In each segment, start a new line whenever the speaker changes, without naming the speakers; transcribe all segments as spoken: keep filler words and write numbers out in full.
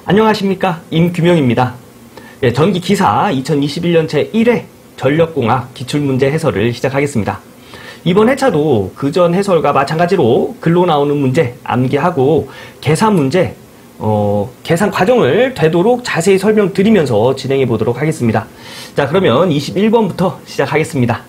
안녕하십니까, 임규명입니다. 예, 전기기사 이천이십일 년 제일 회 전력공학 기출문제 해설을 시작하겠습니다. 이번 회차도 그전 해설과 마찬가지로 글로 나오는 문제 암기하고 계산 문제, 어, 계산 과정을 되도록 자세히 설명드리면서 진행해 보도록 하겠습니다. 자, 그러면 이십일 번부터 시작하겠습니다.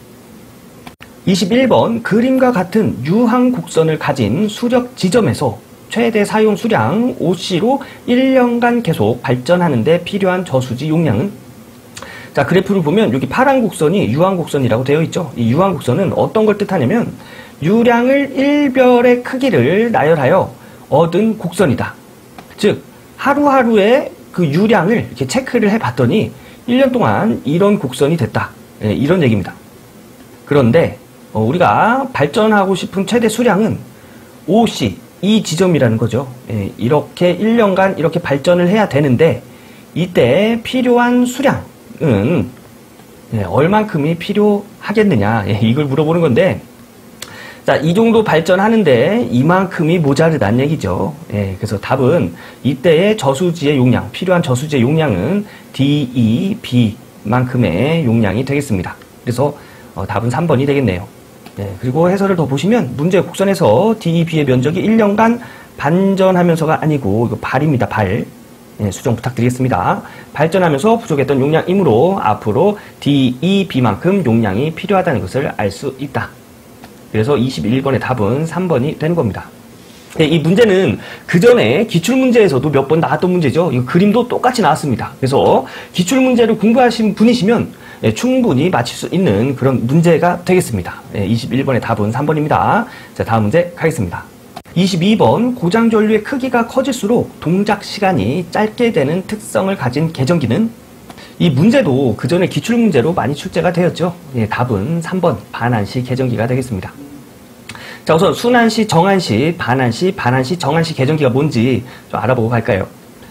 이십일 번, 그림과 같은 유한 곡선을 가진 수력 지점에서 최대 사용 수량 오 씨로 일 년간 계속 발전하는 데 필요한 저수지 용량은? 자, 그래프를 보면 여기 파란 곡선이 유한 곡선이라고 되어 있죠. 이 유한 곡선은 어떤 걸 뜻하냐면 유량을 일 별의 크기를 나열하여 얻은 곡선이다. 즉 하루하루의 그 유량을 이렇게 체크를 해 봤더니 일 년 동안 이런 곡선이 됐다. 네, 이런 얘기입니다. 그런데 어, 우리가 발전하고 싶은 최대 수량은 오 씨, 이 지점이라는 거죠. 예, 이렇게 일 년간 이렇게 발전을 해야 되는데 이때 필요한 수량은 예, 얼만큼이 필요하겠느냐, 예, 이걸 물어보는 건데, 자, 이 정도 발전하는데 이만큼이 모자르다는 얘기죠. 예, 그래서 답은 이때의 저수지의 용량, 필요한 저수지의 용량은 디 이 비만큼의 용량이 되겠습니다. 그래서 어, 답은 삼 번이 되겠네요. 네, 그리고 해설을 더 보시면 문제 곡선에서 디 이 비의 면적이 일 년간 반전하면서가 아니고 이거 발입니다. 발. 네, 수정 부탁드리겠습니다. 발전하면서 부족했던 용량이므로 앞으로 디 이 비만큼 용량이 필요하다는 것을 알 수 있다. 그래서 이십일 번의 답은 삼 번이 되는 겁니다. 네, 이 문제는 그 전에 기출문제에서도 몇 번 나왔던 문제죠. 이 그림도 똑같이 나왔습니다. 그래서 기출문제를 공부하신 분이시면 예, 충분히 맞힐 수 있는 그런 문제가 되겠습니다. 예, 이십일 번의 답은 삼 번입니다. 자, 다음 문제 가겠습니다. 이십이 번, 고장전류의 크기가 커질수록 동작 시간이 짧게 되는 특성을 가진 계전기는? 이 문제도 그 전에 기출문제로 많이 출제가 되었죠. 예, 답은 삼 번, 반환시 계전기가 되겠습니다. 자, 우선 순환시, 정환시, 반환시, 반환시, 정환시 계전기가 뭔지 좀 알아보고 갈까요?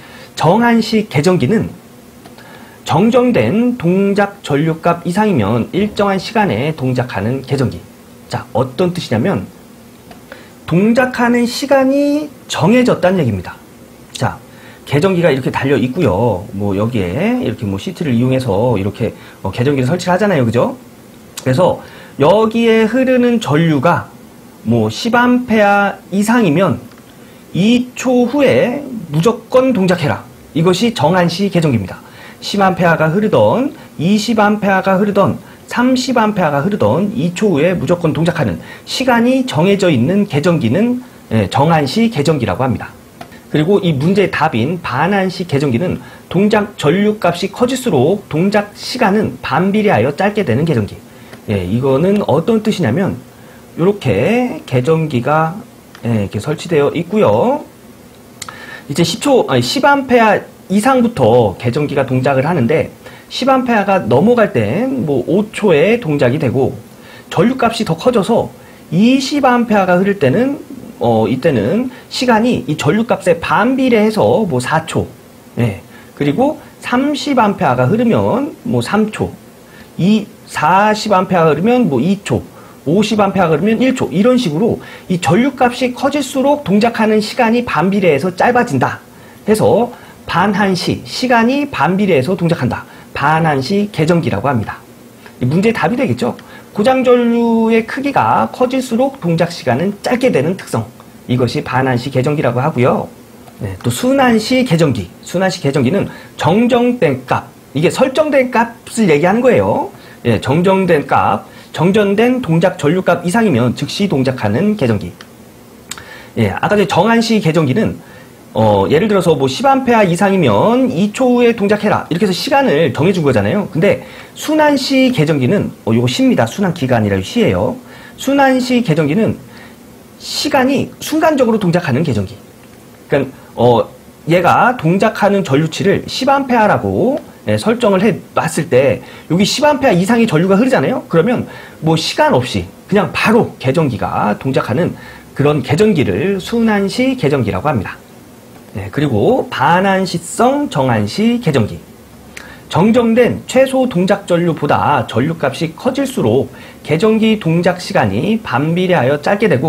정환시 계전기는 정정된 동작 전류값 이상이면 일정한 시간에 동작하는 계전기. 자, 어떤 뜻이냐면 동작하는 시간이 정해졌다는 얘기입니다. 자, 계전기가 이렇게 달려 있고요. 뭐 여기에 이렇게 뭐 시트를 이용해서 이렇게 어, 계전기를 설치를 하잖아요. 그죠? 그래서 여기에 흐르는 전류가 뭐 십 암페어 이상이면 이 초 후에 무조건 동작해라. 이것이 정환시 계전기입니다. 십 암페어가 흐르던, 이십 암페어가 흐르던, 삼십 암페어가 흐르던 이 초 후에 무조건 동작하는 시간이 정해져 있는 계전기는 정환시 계전기라고 합니다. 그리고 이 문제의 답인 반환시 계전기는 동작 전류값이 커질수록 동작 시간은 반비례하여 짧게 되는 계전기. 예, 이거는 어떤 뜻이냐면 이렇게 계전기가 예, 이렇게 설치되어 있고요. 이제 십 초, 아니 십 암페어 이상부터 계전기가 동작을 하는데 십 암페어가 넘어갈 땐 뭐 오 초에 동작이 되고 전류값이 더 커져서 이십 암페어가 흐를 때는 어 이때는 시간이 이 전류값에 반비례해서 뭐 사 초, 예, 그리고 삼십 암페어가 흐르면 뭐 삼 초, 이 사십 암페어가 흐르면 뭐 이 초, 오십 암페어가 흐르면 일 초, 이런 식으로 이 전류값이 커질수록 동작하는 시간이 반비례해서 짧아진다 해서 반환시, 시간이 반비례해서 동작한다. 반환시 계전기라고 합니다. 문제의 답이 되겠죠? 고장전류의 크기가 커질수록 동작 시간은 짧게 되는 특성. 이것이 반환시 계전기라고 하고요. 네, 또 순환시 계전기. 순환시 계전기는 정정된 값. 이게 설정된 값을 얘기하는 거예요. 예, 정정된 값, 정전된 동작 전류값 이상이면 즉시 동작하는 계전기. 예, 아까 전에 정환시 계전기는 어, 예를 들어서 뭐 십 암페어 이상이면 이 초 후에 동작해라. 이렇게 해서 시간을 정해준 거잖아요. 근데 순환시 계전기는, 어, 요거 시입니다. 순환기가 아니라 시예요. 순환시 계전기는 시간이 순간적으로 동작하는 계전기. 그러니까, 어, 얘가 동작하는 전류치를 십 암페어라고 예, 설정을 해 놨을 때, 여기 십 암페어 이상의 전류가 흐르잖아요. 그러면 뭐 시간 없이 그냥 바로 계전기가 동작하는 그런 계전기를 순환시 계전기라고 합니다. 네, 그리고 반환시성 정환시 계전기. 정정된 최소 동작 전류보다 전류값이 커질수록 계전기 동작 시간이 반비례하여 짧게 되고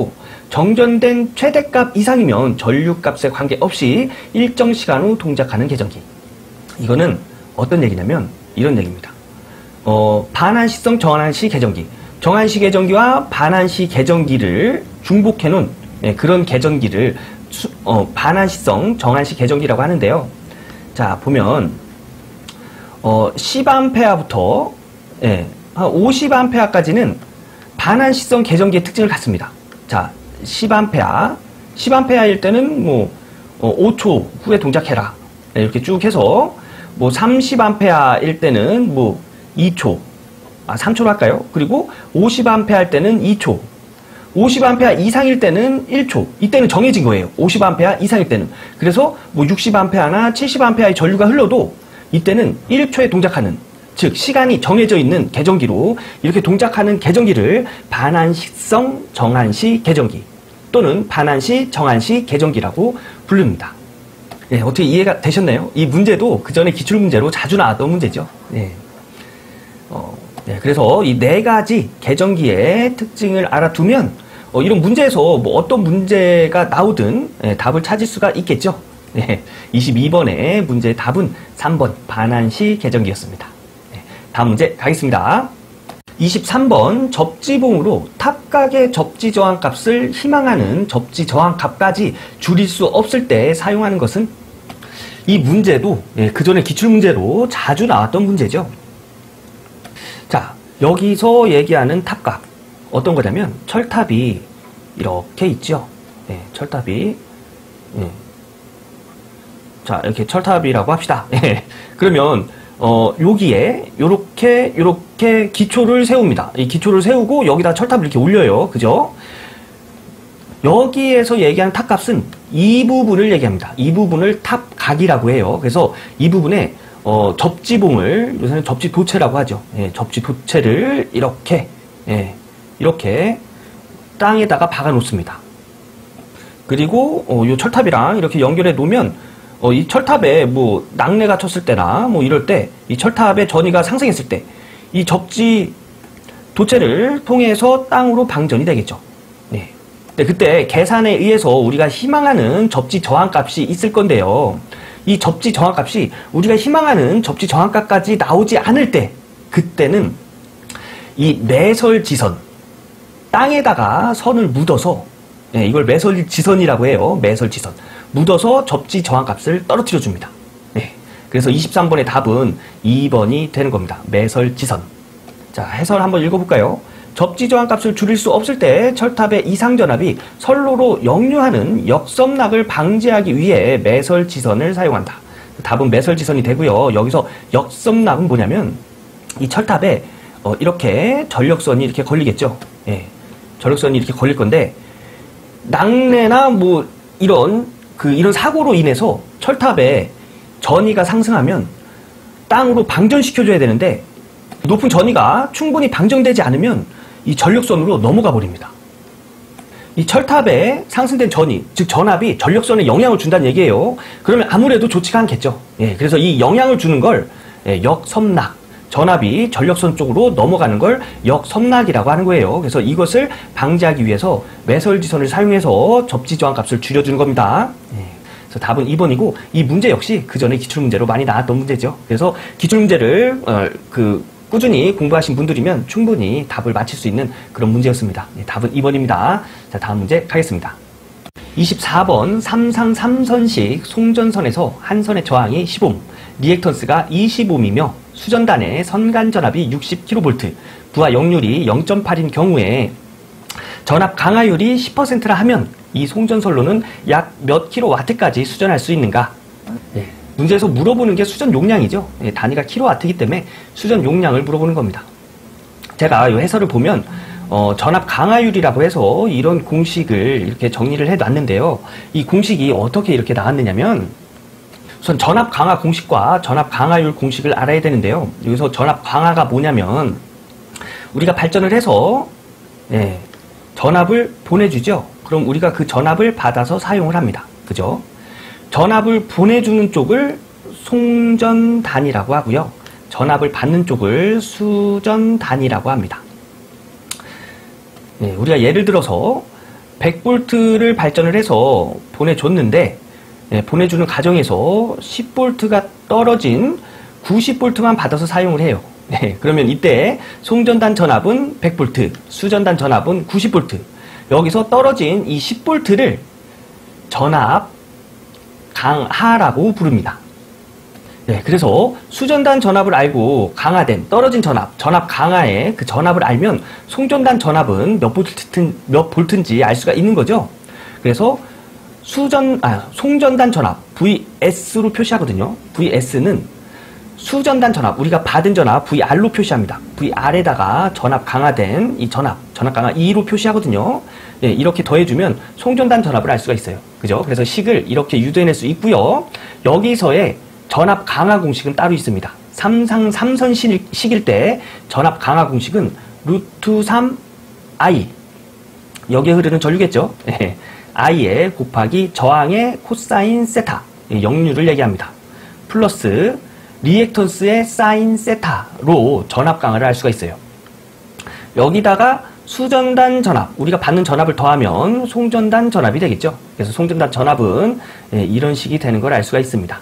정전된 최대값 이상이면 전류값에 관계없이 일정 시간 후 동작하는 계전기. 이거는 어떤 얘기냐면 이런 얘기입니다. 어, 반환시성 정환시 계전기. 정환시 계전기와 반환시 계전기를 중복해 놓은 예, 그런 계전기를 수, 어, 반환시성 정환시 계전기라고 하는데요. 자, 보면 어, 십 암페어부터 예, 한 오십 암페어까지는 반환시성 계전기의 특징을 갖습니다. 자, 십 암페어, 십 암페어일 때는 뭐 어, 오 초 후에 동작해라. 네, 이렇게 쭉 해서 뭐 삼십 암페어일 때는 뭐 이 초, 아 삼 초로 할까요? 그리고 오십 암페어 할 때는 이 초, 오십 암페어 이상일 때는 일 초. 이때는 정해진 거예요. 오십 암페어 이상일 때는. 그래서 뭐 육십 암페어나 칠십 암페어의 전류가 흘러도 이때는 일 초에 동작하는, 즉 시간이 정해져 있는 계전기로 이렇게 동작하는 계전기를 반환시성 정환시 계전기 또는 반환시 정환시 계전기라고 부릅니다. 네, 어떻게 이해가 되셨나요? 이 문제도 그 전에 기출문제로 자주 나왔던 문제죠. 네. 어, 네, 그래서 이 네 가지 계전기의 특징을 알아두면 어, 이런 문제에서 뭐 어떤 문제가 나오든 예, 답을 찾을 수가 있겠죠. 예, 이십이 번의 문제의 답은 삼 번 반환시 계전기였습니다. 예, 다음 문제 가겠습니다. 이십삼 번 접지봉으로 탑각의 접지 저항 값을 희망하는 접지 저항 값까지 줄일 수 없을 때 사용하는 것은? 이 문제도 예, 그 전에 기출문제로 자주 나왔던 문제죠. 자, 여기서 얘기하는 탑각 어떤 거냐면 철탑이 이렇게 있죠. 예, 철탑이 예. 자, 이렇게 철탑이라고 합시다. 예, 그러면 어, 여기에 요렇게 요렇게 기초를 세웁니다. 이 기초를 세우고 여기다 철탑을 이렇게 올려요. 그죠? 여기에서 얘기하는 탑값은 이 부분을 얘기합니다. 이 부분을 탑각이라고 해요. 그래서 이 부분에 어, 접지봉을 요새는 접지 도체라고 하죠. 예, 접지 도체를 이렇게 예, 이렇게 땅에다가 박아 놓습니다. 그리고 어, 이 철탑이랑 이렇게 연결해 놓으면 어, 이 철탑에 뭐 낙뢰가 쳤을 때나 뭐 이럴 때 이 철탑의 전위가 상승했을 때 이 접지 도체를 통해서 땅으로 방전이 되겠죠. 네. 네, 그때 계산에 의해서 우리가 희망하는 접지 저항값이 있을 건데요. 이 접지 저항값이 우리가 희망하는 접지 저항값까지 나오지 않을 때 그때는 이 매설지선 땅에다가 선을 묻어서 예, 이걸 매설지선이라고 해요. 매설지선 묻어서 접지 저항값을 떨어뜨려 줍니다. 예, 그래서 이십삼 번의 답은 이 번이 되는 겁니다. 매설지선. 자, 해설 한번 읽어볼까요? 접지 저항값을 줄일 수 없을 때 철탑의 이상전압이 선로로 역류하는 역섬락을 방지하기 위해 매설지선을 사용한다. 답은 매설지선이 되고요. 여기서 역섬락은 뭐냐면 이 철탑에 어, 이렇게 전력선이 이렇게 걸리겠죠. 예, 전력선이 이렇게 걸릴 건데 낙뢰나 뭐 이런 그 이런 사고로 인해서 철탑에 전위가 상승하면 땅으로 방전시켜줘야 되는데 높은 전위가 충분히 방전되지 않으면 이 전력선으로 넘어가 버립니다. 이 철탑에 상승된 전위, 즉 전압이 전력선에 영향을 준다는 얘기예요. 그러면 아무래도 좋지가 않겠죠. 예, 그래서 이 영향을 주는 걸 예, 역섬락, 전압이 전력선 쪽으로 넘어가는 걸 역섬락이라고 하는 거예요. 그래서 이것을 방지하기 위해서 매설지선을 사용해서 접지 저항값을 줄여주는 겁니다. 예, 그래서 답은 이 번이고 이 문제 역시 그 전에 기출문제로 많이 나왔던 문제죠. 그래서 기출문제를 어, 그 꾸준히 공부하신 분들이면 충분히 답을 맞힐 수 있는 그런 문제였습니다. 네, 답은 이 번입니다. 자, 다음 문제 가겠습니다. 이십사 번 삼상 삼 선식 송전선에서 한 선의 저항이 십 옴, 리액턴스가 이십 옴이며 수전단의 선간전압이 육십 킬로볼트, 부하 역률이 영 점 팔인 경우에 전압 강하율이 십 퍼센트라 하면 이 송전선로는 약 몇 킬로와트까지 수전할 수 있는가? 네. 문제에서 물어보는 게 수전 용량이죠. 예, 단위가 킬로와트이기 때문에 수전 용량을 물어보는 겁니다. 제가 이 해설을 보면 어, 전압 강하율이라고 해서 이런 공식을 이렇게 정리를 해놨는데요. 이 공식이 어떻게 이렇게 나왔느냐면 우선 전압 강하 공식과 전압 강하율 공식을 알아야 되는데요. 여기서 전압 강하가 뭐냐면 우리가 발전을 해서 예, 전압을 보내주죠. 그럼 우리가 그 전압을 받아서 사용을 합니다. 그죠? 전압을 보내주는 쪽을 송전단이라고 하고요. 전압을 받는 쪽을 수전단이라고 합니다. 네, 우리가 예를 들어서 백 볼트를 발전을 해서 보내줬는데 예, 보내주는 과정에서 십 볼트가 떨어진 구십 볼트만 받아서 사용을 해요. 네, 그러면 이때 송전단 전압은 백 볼트, 수전단 전압은 구십 볼트. 여기서 떨어진 이 십 볼트를 전압 강하라고 부릅니다. 네, 그래서 수전단 전압을 알고 강화된 떨어진 전압, 전압 강화의 그 전압을 알면 송전단 전압은 몇 볼트, 몇 볼트인지 알 수가 있는 거죠. 그래서 수전, 아, 송전단 전압, 브이에스로 표시하거든요. 브이에스는 수전단 전압, 우리가 받은 전압 브이알로 표시합니다. 브이알에다가 전압 강화된 이 전압, 전압 강화 이로 표시하거든요. 예, 이렇게 더해주면 송전단 전압을 알 수가 있어요. 그죠? 그래서 식을 이렇게 유도해낼 수 있고요. 여기서의 전압 강화 공식은 따로 있습니다. 삼상 삼선식일 때 전압 강화 공식은 루트 삼 아이, 여기에 흐르는 전류겠죠? 예, I에 곱하기 저항의 코사인 세타, 예, 역류를 얘기합니다. 플러스 리액턴스의 사인 세타로 전압 강화를 할 수가 있어요. 여기다가 수전단 전압, 우리가 받는 전압을 더하면 송전단 전압이 되겠죠. 그래서 송전단 전압은 예, 이런 식이 되는 걸 알 수가 있습니다.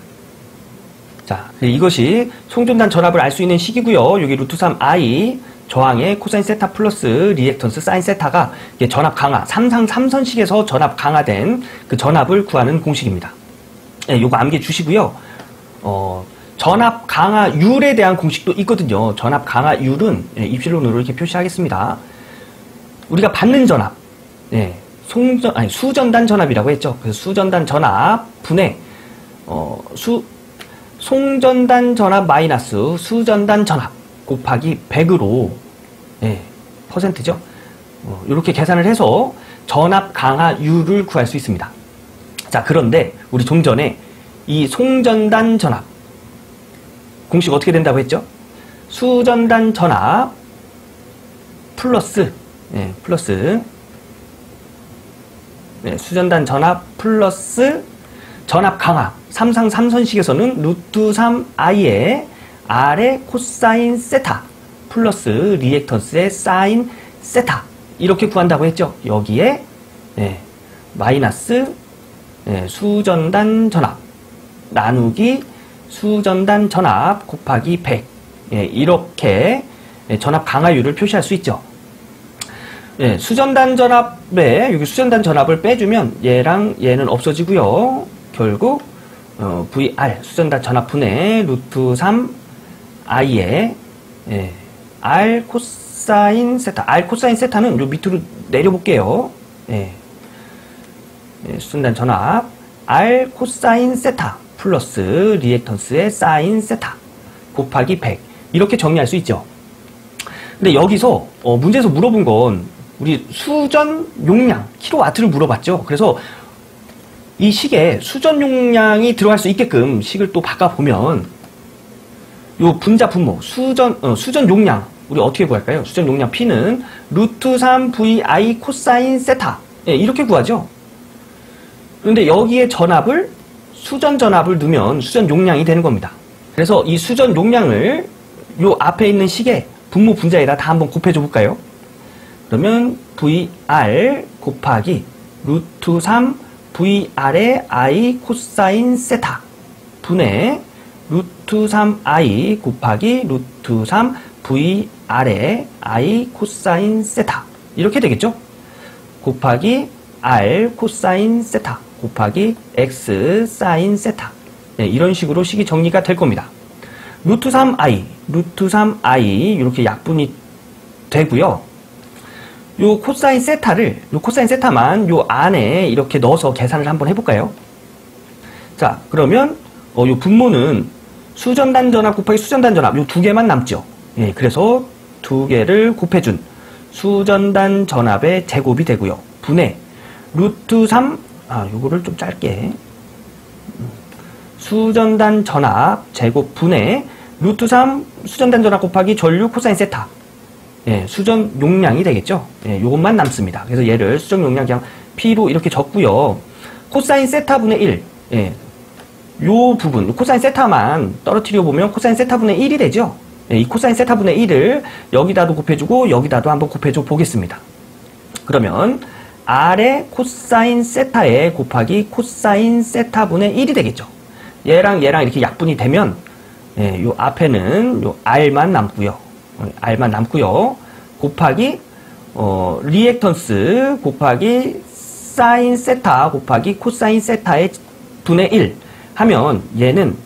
자, 이것이 송전단 전압을 알 수 있는 식이고요. 여기 루트 삼 아이 저항의 코사인 세타 플러스 리액턴스 사인 세타가 전압 강화, 삼상 삼선식에서 전압 강화된 그 전압을 구하는 공식입니다. 예, 요거 암기해 주시고요. 어, 전압 강화율에 대한 공식도 있거든요. 전압 강화율은 예, 입실론으로 이렇게 표시하겠습니다. 우리가 받는 전압, 예, 송전, 아니, 수전단 전압이라고 했죠. 그래서 수전단 전압 분의, 어, 수, 송전단 전압 마이너스 수전단 전압 곱하기 백으로, 예, 퍼센트죠. 어, 이렇게 계산을 해서 전압 강화율을 구할 수 있습니다. 자, 그런데 우리 좀 전에 이 송전단 전압, 공식 어떻게 된다고 했죠? 수전단 전압 플러스, 예, 플러스, 네, 수전단 전압 플러스 전압 강화. 삼상 삼선식에서는 루트 삼 아이의 R의 코사인 세타 플러스 리액턴스의 사인 세타 이렇게 구한다고 했죠. 여기에 예, 마이너스 예, 수전단 전압 나누기 수전단 전압 곱하기 백, 예, 이렇게 예, 전압 강화율을 표시할 수 있죠. 예, 수전단 전압에 여기 수전단 전압을 빼주면 얘랑 얘는 없어지고요. 결국 어, 브이알 수전단 전압 분의 루트 삼 아이의 예, R 코사인 세타, R 코사인 세타는 요 밑으로 내려볼게요. 예, 예, 수전단 전압 R 코사인 세타 플러스 리액턴스의 사인 세타 곱하기 백 이렇게 정리할 수 있죠. 근데 여기서 어, 문제에서 물어본 건 우리 수전 용량 킬로와트를 물어봤죠. 그래서 이 식에 수전 용량이 들어갈 수 있게끔 식을 또 바꿔보면 요 분자 분모 수전 어, 수전 용량 우리 어떻게 구할까요? 수전 용량 P는 루트 삼 브이아이 코사인 세타, 예, 이렇게 구하죠. 그런데 여기에 전압을 수전 전압을 넣으면 수전 용량이 되는 겁니다. 그래서 이 수전 용량을 요 앞에 있는 식의 분모 분자에다 다 한번 곱해줘 볼까요? 그러면 브이알 곱하기 루트 삼 브이알의 I 코사인 세타 분의 루트 삼 아이 곱하기 루트 삼 브이알의 I 코사인 세타 이렇게 되겠죠? 곱하기 R 코사인 세타 곱하기 X 사인 세타, 네, 이런 식으로 식이 정리가 될 겁니다. 루트 삼 아이, 루트 삼 아이 이렇게 약분이 되고요. 요 코사인 세타를, 요 코사인 세타만 요 안에 이렇게 넣어서 계산을 한번 해볼까요? 자, 그러면 어, 요 분모는 수전단 전압 곱하기 수전단 전압 요 두 개만 남죠. 예, 그래서 두 개를 곱해준 수전단 전압의 제곱이 되고요. 분의 루트 삼, 아, 요거를 좀 짧게. 수전단 전압 제곱 분의 루트 삼 수전단 전압 곱하기 전류 코사인 세타. 예, 수전 용량이 되겠죠. 예, 요것만 남습니다. 그래서 얘를 수전 용량 그냥 P로 이렇게 적고요. 코사인 세타분의 일. 예, 요 부분, 코사인 세타만 떨어뜨려 보면 코사인 세타분의 일이 되죠. 예, 이 코사인 세타분의 일을 여기다도 곱해주고 여기다도 한번 곱해줘 보겠습니다. 그러면 R의 코사인 세타에 곱하기 코사인 세타분의 일이 되겠죠. 얘랑 얘랑 이렇게 약분이 되면 예, 요 앞에는 요 R만 남고요. R만 남고요. 곱하기 어, 리액턴스 곱하기 사인 세타 곱하기 코사인 세타의 분의 일 하면 얘는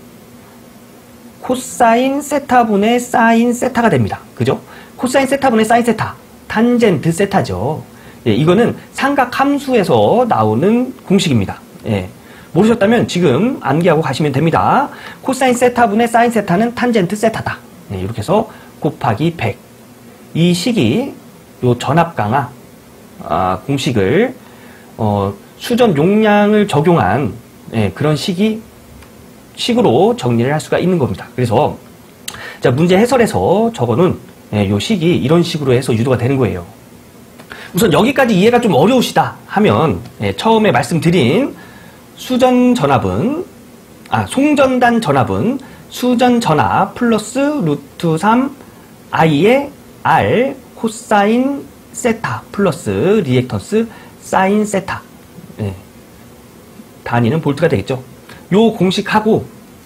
코사인 세타분의 사인 세타가 됩니다. 그죠? 코사인 세타분의 사인 세타, 탄젠트 세타죠. 예, 이거는 삼각 함수에서 나오는 공식입니다. 예, 모르셨다면 지금 암기하고 가시면 됩니다. 코사인 세타분의 사인 세타는 탄젠트 세타다. 예, 이렇게 해서 곱하기 백. 이 식이 요 전압 강화 아, 공식을 어, 수전 용량을 적용한 예, 그런 식이 식으로 정리를 할 수가 있는 겁니다. 그래서 자, 문제 해설에서 적어놓은 예, 요 식이 이런 식으로 해서 유도가 되는 거예요. 우선 여기까지 이해가 좀 어려우시다 하면 예, 처음에 말씀드린 수전 전압은 아 송전단 전압은 수전 전압 플러스 루트 삼 I의 R 코사인 세타 플러스 리액턴스 사인 세타 예, 단위는 볼트가 되겠죠. 요 공식하고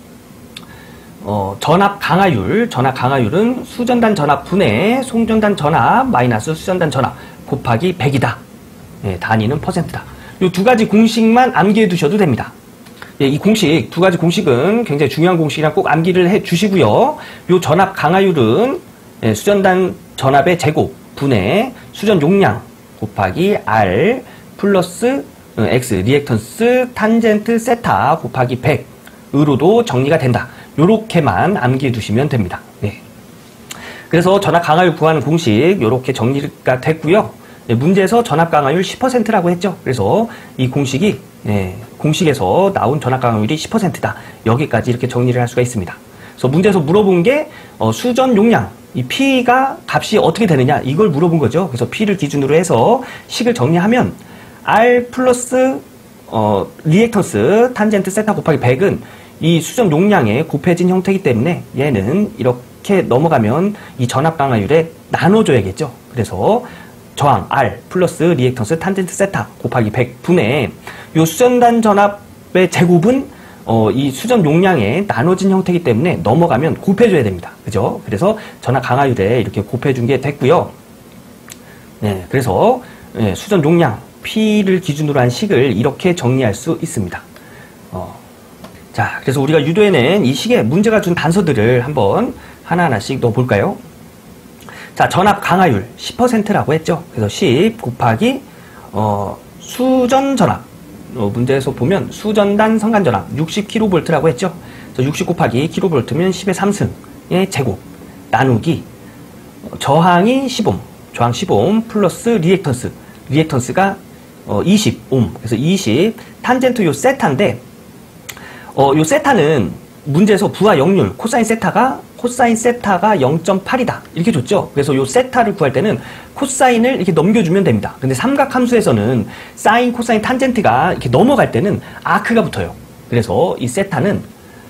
어, 전압 강화율, 전압 강화율은 수전단 전압 분의 송전단 전압 마이너스 수전단 전압 곱하기 백이다. 예, 단위는 퍼센트다. 요 두 가지 공식만 암기해 두셔도 됩니다. 예, 이 공식, 두 가지 공식은 굉장히 중요한 공식이라 꼭 암기를 해 주시고요. 요 전압 강화율은 예, 수전단 전압의 제곱 분의 수전 용량 곱하기 R 플러스 X 리액턴스 탄젠트 세타 곱하기 백으로도 정리가 된다. 요렇게만 암기해 두시면 됩니다. 네. 그래서 전압 강화율 구하는 공식 요렇게 정리가 됐고요. 네, 문제에서 전압 강화율 십 퍼센트라고 했죠. 그래서 이 공식이 네, 공식에서 나온 전압 강화율이 십 퍼센트다. 여기까지 이렇게 정리를 할 수가 있습니다. 그래서 문제에서 물어본 게 어, 수전 용량 이 P가 값이 어떻게 되느냐 이걸 물어본 거죠. 그래서 P를 기준으로 해서 식을 정리하면 R 플러스 어, 리액턴스 탄젠트 세타 곱하기 백은 이 수전 용량의 곱해진 형태이기 때문에 얘는 이렇게 넘어가면 이 전압 강화율에 나눠줘야겠죠. 그래서 저항 R 플러스 리액턴스 탄젠트 세타 곱하기 백 분의 이 수전단 전압의 제곱은 어, 이 수전 용량에 나눠진 형태이기 때문에 넘어가면 곱해줘야 됩니다. 그죠? 그래서 전압 강화율에 이렇게 곱해준 게 됐고요. 네, 그래서 네, 수전 용량 P를 기준으로 한 식을 이렇게 정리할 수 있습니다. 어, 자, 그래서 우리가 유도해낸 이 식에 문제가 준 단서들을 한번 하나하나씩 넣어볼까요? 자, 전압 강화율 십 퍼센트라고 했죠. 그래서 십 곱하기 어, 수전 전압 어, 문제에서 보면 수전단 성간 전압 육십 킬로볼트라고 했죠. 그래서 육십 곱하기 킬로볼트면 십의 삼 승의 제곱 나누기 어, 저항이 십 옴 저항 십 옴 플러스 리액턴스 리액턴스가 어, 이십 옴 그래서 이십 탄젠트 요 세타인데 어, 요 세타는 문제에서 부하 역률 코사인 세타가 코사인 세타가 영 점 팔이다 이렇게 줬죠. 그래서 요 세타를 구할 때는 코사인을 이렇게 넘겨주면 됩니다. 근데 삼각 함수에서는 사인, 코사인, 탄젠트가 이렇게 넘어갈 때는 아크가 붙어요. 그래서 이 세타는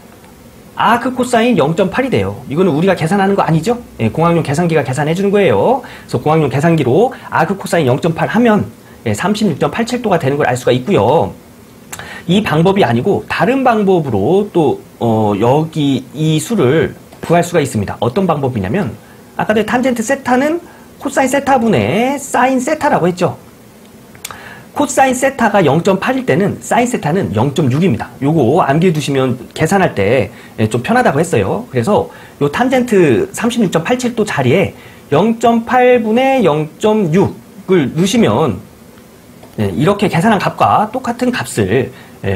아크 코사인 영 점 팔이 돼요. 이거는 우리가 계산하는 거 아니죠? 예, 공학용 계산기가 계산해 주는 거예요. 그래서 공학용 계산기로 아크 코사인 영 점 팔 하면 예, 삼십육 점 팔칠 도가 되는 걸 알 수가 있고요. 이 방법이 아니고 다른 방법으로 또 어, 여기 이 수를 구할 수가 있습니다. 어떤 방법이냐면 아까 전에 탄젠트 세타는 코사인 세타분의 사인 세타라고 했죠. 코사인 세타가 영 점 팔일 때는 사인 세타는 영 점 육입니다. 요거 암기해 두시면 계산할 때 좀 편하다고 했어요. 그래서 요 탄젠트 삼십육 점 팔칠 도 자리에 영 점 팔분의 영 점 육을 넣으시면 이렇게 계산한 값과 똑같은 값을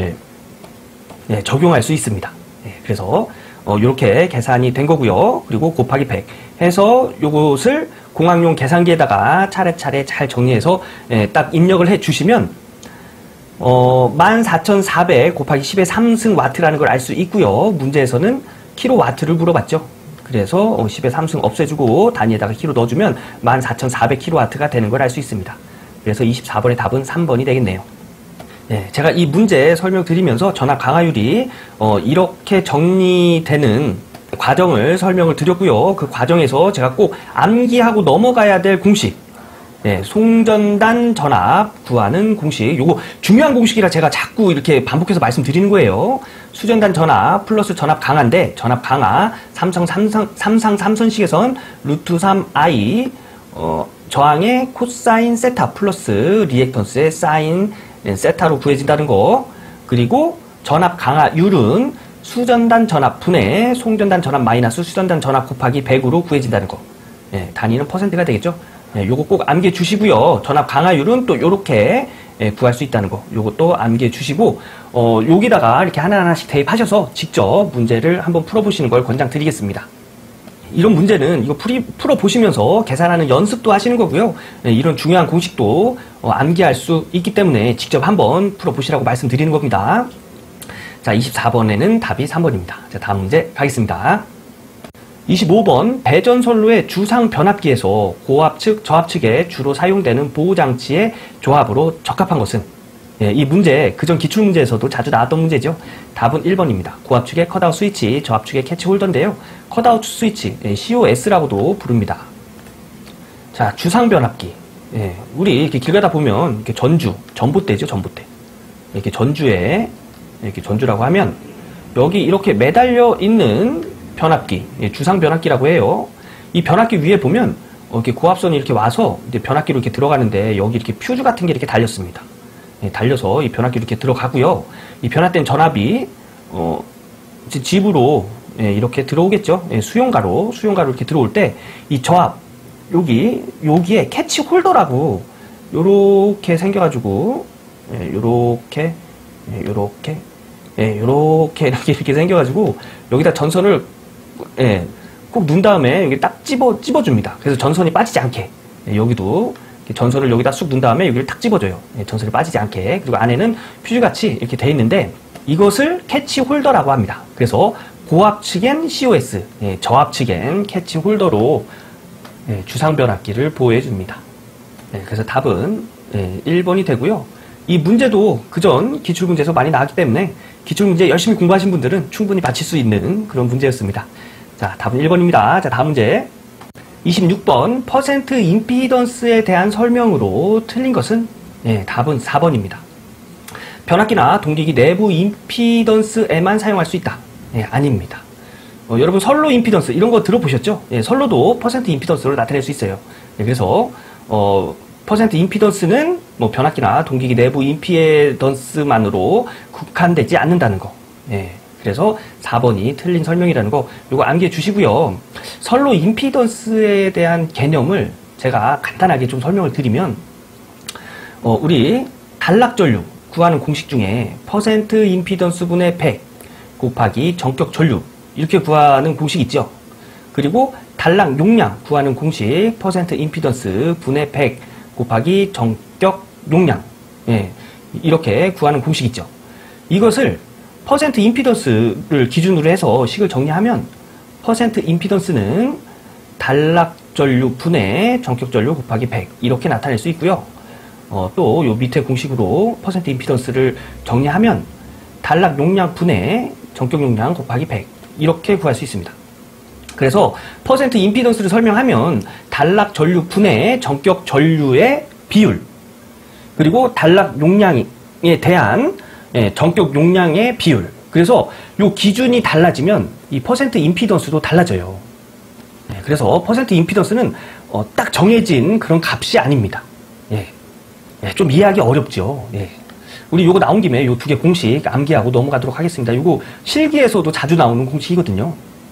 적용할 수 있습니다. 그래서 어, 이렇게 계산이 된 거고요. 그리고 곱하기 백 해서 요것을 공학용 계산기에다가 차례차례 잘 정리해서 예, 딱 입력을 해 주시면 어, 만 사천사백 곱하기 십의 삼 승 와트라는 걸 알 수 있고요. 문제에서는 킬로와트를 물어봤죠. 그래서 어, 십의 삼 승 없애주고 단위에다가 킬로 넣어주면 만 사천사백 킬로와트가 되는 걸 알 수 있습니다. 그래서 이십사 번의 답은 삼 번이 되겠네요. 네, 제가 이 문제 설명드리면서 전압 강화율이 어, 이렇게 정리되는 과정을 설명을 드렸고요. 그 과정에서 제가 꼭 암기하고 넘어가야 될 공식 예, 송전단 전압 구하는 공식. 요거 중요한 공식이라 제가 자꾸 이렇게 반복해서 말씀드리는 거예요. 수전단 전압 플러스 전압 강한데, 전압 강하 삼상 삼상 삼상 삼선식에선 루트 삼 아이 어, 저항의 코사인 세타 플러스 리액턴스의 사인 세타로 구해진다는 거. 그리고 전압 강하율은 수전단 전압 분의 송전단 전압 마이너스 수전단 전압 곱하기 백으로 구해진다는 거. 예, 단위는 퍼센트가 되겠죠. 예, 요거 꼭 암기해 주시고요. 전압 강하율은 또 요렇게 예, 구할 수 있다는 거. 요것도 암기해 주시고, 어, 여기다가 이렇게 하나하나씩 대입하셔서 직접 문제를 한번 풀어보시는 걸 권장드리겠습니다. 이런 문제는 이거 풀이, 풀어보시면서 계산하는 연습도 하시는 거고요. 예, 이런 중요한 공식도 어, 암기할 수 있기 때문에 직접 한번 풀어보시라고 말씀드리는 겁니다. 자, 이십사 번에는 답이 삼 번입니다. 자, 다음 문제 가겠습니다. 이십오 번 배전선로의 주상 변압기에서 고압측, 저압측에 주로 사용되는 보호장치의 조합으로 적합한 것은? 예, 이 문제 그전 기출문제에서도 자주 나왔던 문제죠. 답은 일 번입니다. 고압측의 컷아웃 스위치, 저압측의 캐치 홀더인데요. 컷아웃 스위치, 예, 씨오에스라고도 부릅니다. 자, 주상 변압기. 예, 우리 이렇게 길 가다 보면 이렇게 전주, 전봇대죠, 전봇대. 이렇게 전주에 이렇게 전주라고 하면 여기 이렇게 매달려 있는 변압기, 예, 주상 변압기라고 해요. 이 변압기 위에 보면 어, 이렇게 고압선이 이렇게 와서 이제 변압기로 이렇게 들어가는데 여기 이렇게 퓨즈 같은 게 이렇게 달렸습니다. 예, 달려서 이 변압기로 이렇게 들어가고요. 이 변압된 전압이 어, 집으로 예, 이렇게 들어오겠죠. 예, 수용가로 수용가로 이렇게 들어올 때 이 저압 여기 여기에 캐치 홀더라고 요렇게 생겨가지고 예, 요렇게 예, 요렇게 예, 요렇게 이렇게 이렇게 생겨가지고 여기다 전선을 예, 꼭 눈 다음에 여기 딱 집어, 집어줍니다. 그래서 전선이 빠지지 않게. 예, 여기도 전선을 여기다 쑥 눈 다음에 여기를 탁 집어줘요. 예, 전선이 빠지지 않게. 그리고 안에는 퓨즈같이 이렇게 돼 있는데 이것을 캐치 홀더라고 합니다. 그래서 고압 측엔 씨오에스, 예, 저압 측엔 캐치 홀더로 예, 주상 변압기를 보호해 줍니다. 예, 그래서 답은 예, 일 번이 되고요. 이 문제도 그전 기출문제에서 많이 나왔기 때문에 기출문제 열심히 공부하신 분들은 충분히 맞힐 수 있는 그런 문제였습니다. 자, 답은 일 번입니다. 자, 다음 문제. 이십육 번 퍼센트 임피던스에 대한 설명으로 틀린 것은? 예, 답은 사 번입니다. 변압기나 동기기 내부 임피던스에만 사용할 수 있다. 예, 아닙니다. 어, 여러분 선로 임피던스 이런 거 들어보셨죠? 예, 선로도 퍼센트 임피던스로 나타낼 수 있어요. 예, 그래서 어, 퍼센트 임피던스는 뭐 변압기나 동기기 내부 임피던스만으로 국한되지 않는다는 거. 예. 그래서 사 번이 틀린 설명이라는 거 요거 암기해 주시고요. 선로 임피던스에 대한 개념을 제가 간단하게 좀 설명을 드리면 어, 우리 단락전류 구하는 공식 중에 퍼센트 임피던스 분의 백 곱하기 전격 전류 이렇게 구하는 공식 있죠. 그리고 단락 용량 구하는 공식 퍼센트 임피던스 분의 백 곱하기 전격 용량 예, 이렇게 구하는 공식 있죠. 이것을 퍼센트 임피던스를 기준으로 해서 식을 정리하면 퍼센트 임피던스는 단락 전류 분의 전격 전류 곱하기 백 이렇게 나타낼 수 있고요. 어, 또 요 밑에 공식으로 퍼센트 임피던스를 정리하면 단락 용량 분의 전격 용량 곱하기 백 이렇게 구할 수 있습니다. 그래서 퍼센트 임피던스를 설명하면 단락 전류 분의 전격 전류의 비율 그리고 단락 용량에 대한 예, 전격 용량의 비율. 그래서 요 기준이 달라지면 이 퍼센트 임피던스도 달라져요. 예, 그래서 퍼센트 임피던스는 어, 딱 정해진 그런 값이 아닙니다. 예, 예, 좀 이해하기 어렵죠. 예. 우리 요거 나온 김에 요 두 개 공식 암기하고 넘어가도록 하겠습니다. 요거 실기에서도 자주 나오는 공식이거든요.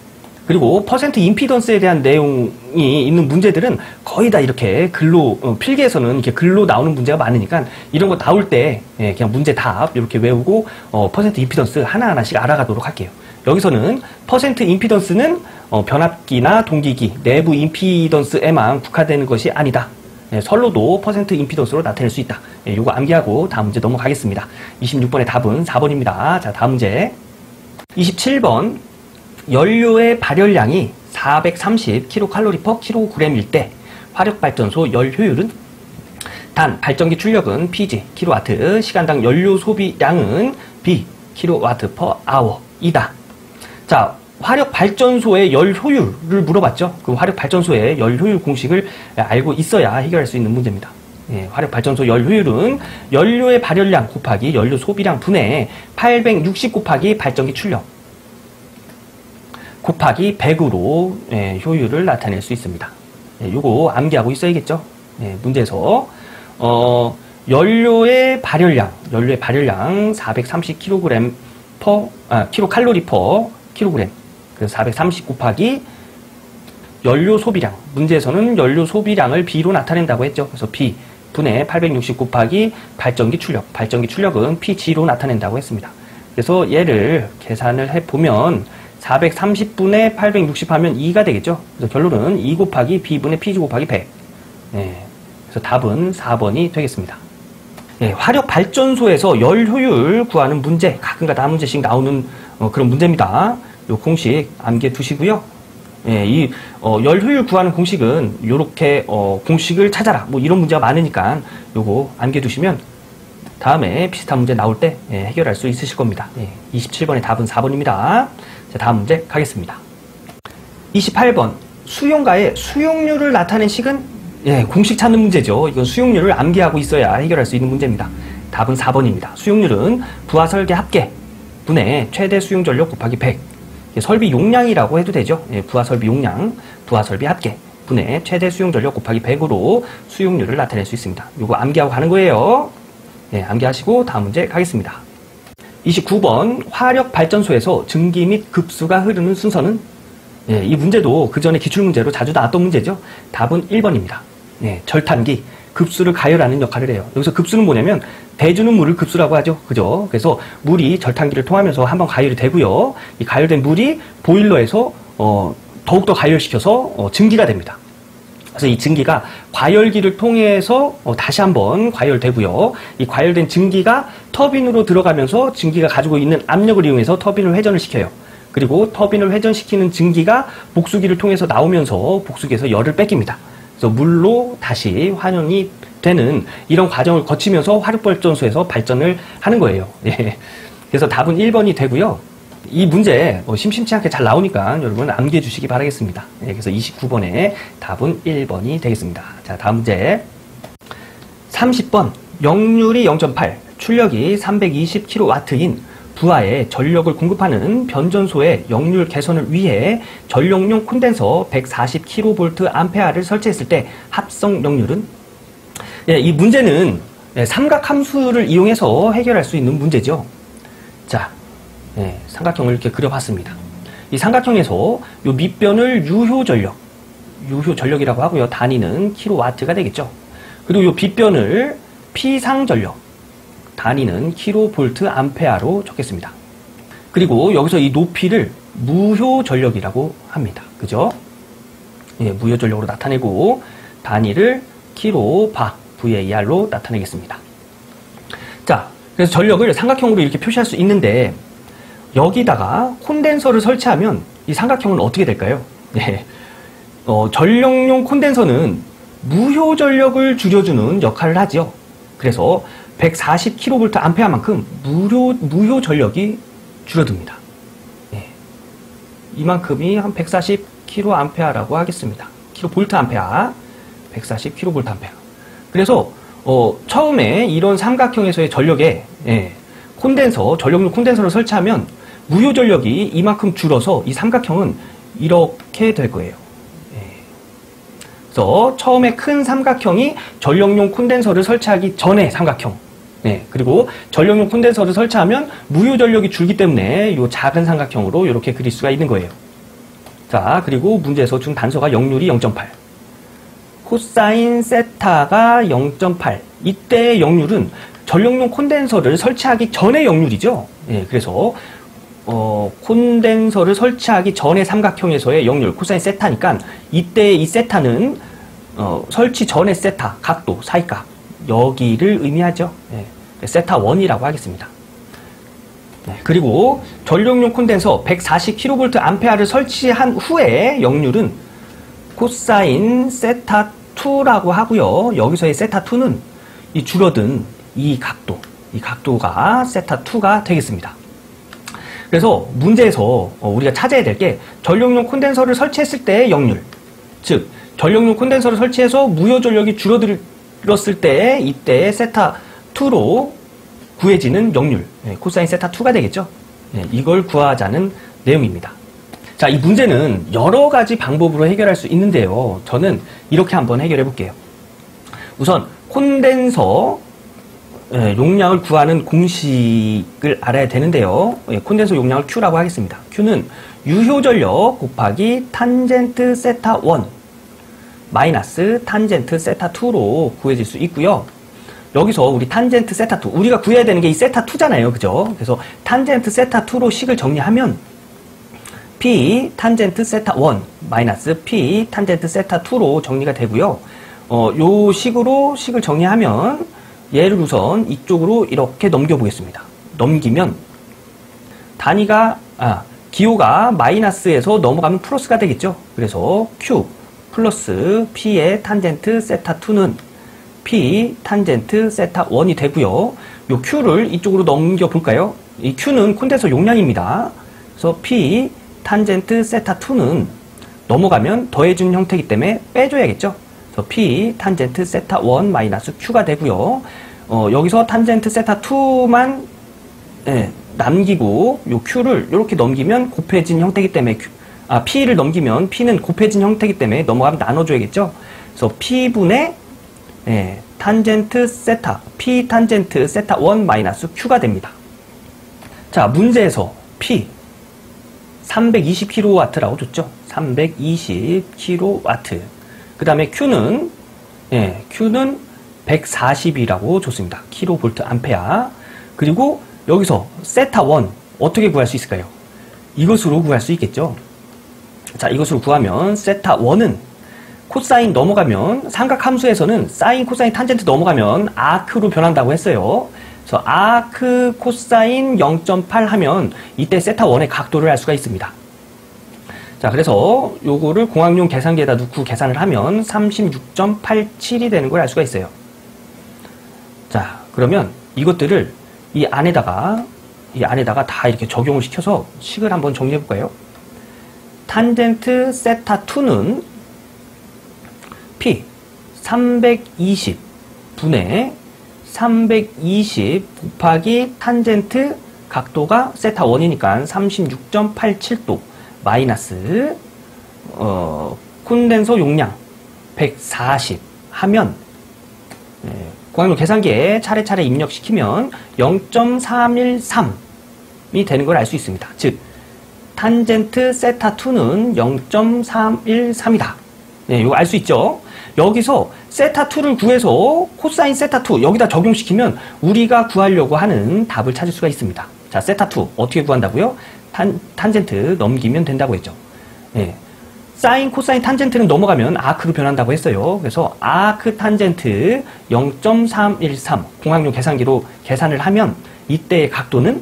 그리고 퍼센트 임피던스에 대한 내용이 있는 문제들은 거의 다 이렇게 글로 어, 필기에서는 이렇게 글로 나오는 문제가 많으니까 이런 거 나올 때 예, 그냥 문제 답 이렇게 외우고 어, 퍼센트 임피던스 하나하나씩 알아가도록 할게요. 여기서는 퍼센트 임피던스는 어, 변압기나 동기기 내부 임피던스에만 국한되는 것이 아니다. 예, 선로도 퍼센트 임피던스로 나타낼 수 있다. 예, 요거 암기하고 다음 문제 넘어가겠습니다. 이십육 번의 답은 사 번입니다. 자, 다음 문제. 이십칠 번. 연료의 발열량이 사백삼십 킬로칼로리 퍼 킬로그램일 때 화력발전소 열 효율은? 단 발전기 출력은 피지 킬로와트, 시간당 연료 소비량은 비 킬로와트 퍼 아워이다. 자, 화력 발전소의 열 효율을 물어봤죠. 그 화력 발전소의 열 효율 공식을 알고 있어야 해결할 수 있는 문제입니다. 예, 화력 발전소 열 효율은 연료의 발열량 곱하기 연료 소비량 분의 팔백육십 곱하기 발전기 출력 곱하기 백으로 예, 효율을 나타낼 수 있습니다. 예, 요거 암기하고 있어야겠죠. 예, 문제에서 어, 연료의 발열량, 연료의 발열량 사백삼십 킬로그램 퍼, 아, 킬로칼로리 퍼 킬로그램. 그래서 사백삼십 곱하기 연료 소비량. 문제에서는 연료 소비량을 B로 나타낸다고 했죠. 그래서 B 분의 팔백육십 곱하기 발전기 출력. 발전기 출력은 피지로 나타낸다고 했습니다. 그래서 얘를 계산을 해보면 사백삼십 분의 팔백육십 하면 이가 되겠죠. 그래서 결론은 이 곱하기 B분의 피지 곱하기 백. 네. 그래서 답은 사 번이 되겠습니다. 네, 화력 발전소에서 열 효율 구하는 문제, 가끔가다 한 문제씩 나오는 어, 그런 문제입니다. 요 공식 암기해 두시고요. 예, 이 어, 열 효율 구하는 공식은 요렇게 어, 공식을 찾아라. 뭐 이런 문제가 많으니까 요거 암기해 두시면 다음에 비슷한 문제 나올 때 예, 해결할 수 있으실 겁니다. 예, 이십칠 번의 답은 사 번입니다. 자, 다음 문제 가겠습니다. 이십팔 번 수용가의 수용률을 나타낸 식은 예, 공식 찾는 문제죠. 이건 수용률을 암기하고 있어야 해결할 수 있는 문제입니다. 답은 사 번입니다. 수용률은 부하 설계 합계 분의 최대 수용 전력 곱하기 백. 예, 설비 용량이라고 해도 되죠. 예, 부하 설비 용량, 부하 설비 합계 분의 최대 수용 전력 곱하기 백으로 수용률을 나타낼 수 있습니다. 요거 암기하고 가는 거예요. 예, 암기하시고 다음 문제 가겠습니다. 이십구 번 화력 발전소에서 증기 및 급수가 흐르는 순서는 예, 이 문제도 그 전에 기출문제로 자주 나왔던 문제죠. 답은 일 번입니다. 예, 절탄기, 급수를 가열하는 역할을 해요. 여기서 급수는 뭐냐면 대주는 물을 급수라고 하죠. 그죠? 그래서 물이 절탄기를 통하면서 한번 가열이 되고요. 이 가열된 물이 보일러에서 어, 더욱더 가열시켜서 어, 증기가 됩니다. 그래서 이 증기가 과열기를 통해서 어, 다시 한번 과열되고요. 이 과열된 증기가 터빈으로 들어가면서 증기가 가지고 있는 압력을 이용해서 터빈을 회전을 시켜요. 그리고 터빈을 회전시키는 증기가 복수기를 통해서 나오면서 복수기에서 열을 뺏깁니다. 그래서 물로 다시 환원이 되는 이런 과정을 거치면서 화력발전소에서 발전을 하는 거예요. 예. 그래서 답은 일 번이 되고요. 이 문제 뭐 심심치 않게 잘 나오니까 여러분 암기해 주시기 바라겠습니다. 예. 그래서 이십구 번의 답은 일 번이 되겠습니다. 자, 다음 문제. 삼십 번 역률이 영 점 팔, 출력이 삼백이십 킬로와트인 부하에 전력을 공급하는 변전소의 역률 개선을 위해 전력용 콘덴서 백사십 킬로볼트 암페어를 설치했을 때 합성 역률은? 예, 이 문제는 예, 삼각함수를 이용해서 해결할 수 있는 문제죠. 자, 예, 삼각형을 이렇게 그려봤습니다. 이 삼각형에서 요 밑변을 유효 전력, 유효 전력이라고 하고요. 단위는 킬로와트가 되겠죠. 그리고 요 빗변을 피상 전력, 단위는 킬로볼트 암페어로 적겠습니다. 그리고 여기서 이 높이를 무효 전력이라고 합니다. 그죠? 예, 무효 전력으로 나타내고 단위를 킬로바, 브이에이알로 나타내겠습니다. 자, 그래서 전력을 삼각형으로 이렇게 표시할 수 있는데 여기다가 콘덴서를 설치하면 이 삼각형은 어떻게 될까요? 예, 어, 전력용 콘덴서는 무효 전력을 줄여주는 역할을 하죠. 그래서 백사십 킬로볼트 암페어만큼 무료, 무효 전력이 줄어듭니다. 예. 이만큼이 한 백사십 킬로 암페어라고 하겠습니다. 킬로볼트 암페어, 백사십 킬로볼트 암페어. 그래서 어, 처음에 이런 삼각형에서의 전력에 예, 콘덴서, 전력용 콘덴서를 설치하면 무효 전력이 이만큼 줄어서 이 삼각형은 이렇게 될 거예요. 예. 그래서 처음에 큰 삼각형이 전력용 콘덴서를 설치하기 전에 삼각형. 네, 그리고 전력용 콘덴서를 설치하면 무효 전력이 줄기 때문에 이 작은 삼각형으로 이렇게 그릴 수가 있는 거예요. 자, 그리고 문제에서 준 단서가 역률이 영 점 팔. 코사인 세타가 영 점 팔. 이때의 역률은 전력용 콘덴서를 설치하기 전의 역률이죠. 예, 그래서 어, 콘덴서를 설치하기 전의 삼각형에서의 역률 코사인 세타니까 이때 이 세타는 어, 설치 전의 세타, 각도, 사이각 여기를 의미하죠. 예, 세타 일이라고 하겠습니다. 네, 그리고 전력용 콘덴서 백사십 킬로볼트 암페어를 설치한 후에 역률은 코사인 세타 이라고 하고요. 여기서의 세타 이는 이 줄어든 이 각도, 이 각도가 세타 이가 되겠습니다. 그래서 문제에서 우리가 찾아야 될 게 전력용 콘덴서를 설치했을 때의 역률, 즉 전력용 콘덴서를 설치해서 무효 전력이 줄어들었을 때 이때 세타 이로 구해지는 역률, 코사인 세타 이가 되겠죠. 이걸 구하자는 내용입니다. 자, 이 문제는 여러 가지 방법으로 해결할 수 있는데요. 저는 이렇게 한번 해결해 볼게요. 우선 콘덴서 용량을 구하는 공식을 알아야 되는데요. 콘덴서 용량을 Q라고 하겠습니다. Q는 유효전력 곱하기 탄젠트 세타 일 마이너스 탄젠트 세타 이로 구해질 수 있고요. 여기서 우리 탄젠트 세타 이, 우리가 구해야 되는 게 이 세타 이잖아요. 그죠? 그래서 탄젠트 세타 이로 식을 정리하면 P 탄젠트 세타 일 마이너스 P 탄젠트 세타 이로 정리가 되고요. 어, 요 식으로 식을 정리하면 얘를 우선 이쪽으로 이렇게 넘겨보겠습니다. 넘기면 단위가 아, 기호가 마이너스에서 넘어가면 플러스가 되겠죠. 그래서 Q 플러스 P의 탄젠트 세타 이는 P 탄젠트 세타 일이 되고요. 요 Q를 이쪽으로 넘겨 볼까요? 이 Q는 콘덴서 용량입니다. 그래서 P 탄젠트 세타 이는 넘어가면 더해준 형태이기 때문에 빼줘야겠죠. 그래서 P 탄젠트 세타 일 마이너스 Q가 되고요. 어, 여기서 탄젠트 세타 이만 예, 남기고 요 Q를 이렇게 넘기면 곱해진 형태이기 때문에 Q, 아, P를 넘기면 P는 곱해진 형태이기 때문에 넘어가면 나눠줘야겠죠. 그래서 P분의 예, 탄젠트 세타, P 탄젠트 세타 일 마이너스 Q가 됩니다. 자, 문제에서 P 삼백이십 킬로와트라고 줬죠. 삼백이십 킬로와트. 그 다음에 Q는 예, Q는 백사십이라고 줬습니다. 킬로볼트 암페어. 그리고 여기서 세타 일 어떻게 구할 수 있을까요? 이것으로 구할 수 있겠죠. 자, 이것으로 구하면 세타 일은 코사인 넘어가면 삼각함수에서는 사인, 코사인, 탄젠트 넘어가면 아크로 변한다고 했어요. 그래서 아크 코사인 영 점 팔 하면 이때 세타 일의 각도를 알 수가 있습니다. 자, 그래서 요거를 공학용 계산기에다 넣고 계산을 하면 삼십육 점 팔칠이 되는 걸 알 수가 있어요. 자, 그러면 이것들을 이 안에다가 이 안에다가 다 이렇게 적용을 시켜서 식을 한번 정리해 볼까요? 탄젠트 세타 이는 P 삼백이십 분의 삼백이십 곱하기 탄젠트 각도가 세타 일이니까 삼십육 점 팔칠 도 마이너스 어, 콘덴서 용량 백사십 하면 예, 공학용 계산기에 차례차례 입력시키면 영 점 삼일삼이 되는 걸 알 수 있습니다. 즉 탄젠트 세타 이는 영 점 삼일삼이다. 네, 이거 알 수 있죠. 여기서 세타 이를 구해서 코사인 세타 이 여기다 적용시키면 우리가 구하려고 하는 답을 찾을 수가 있습니다. 자, 세타 이 어떻게 구한다고요? 탄, 탄젠트 넘기면 된다고 했죠. 네. 사인, 코사인, 탄젠트는 넘어가면 아크로 변한다고 했어요. 그래서 아크 탄젠트 영 점 삼일삼 공학용 계산기로 계산을 하면 이때의 각도는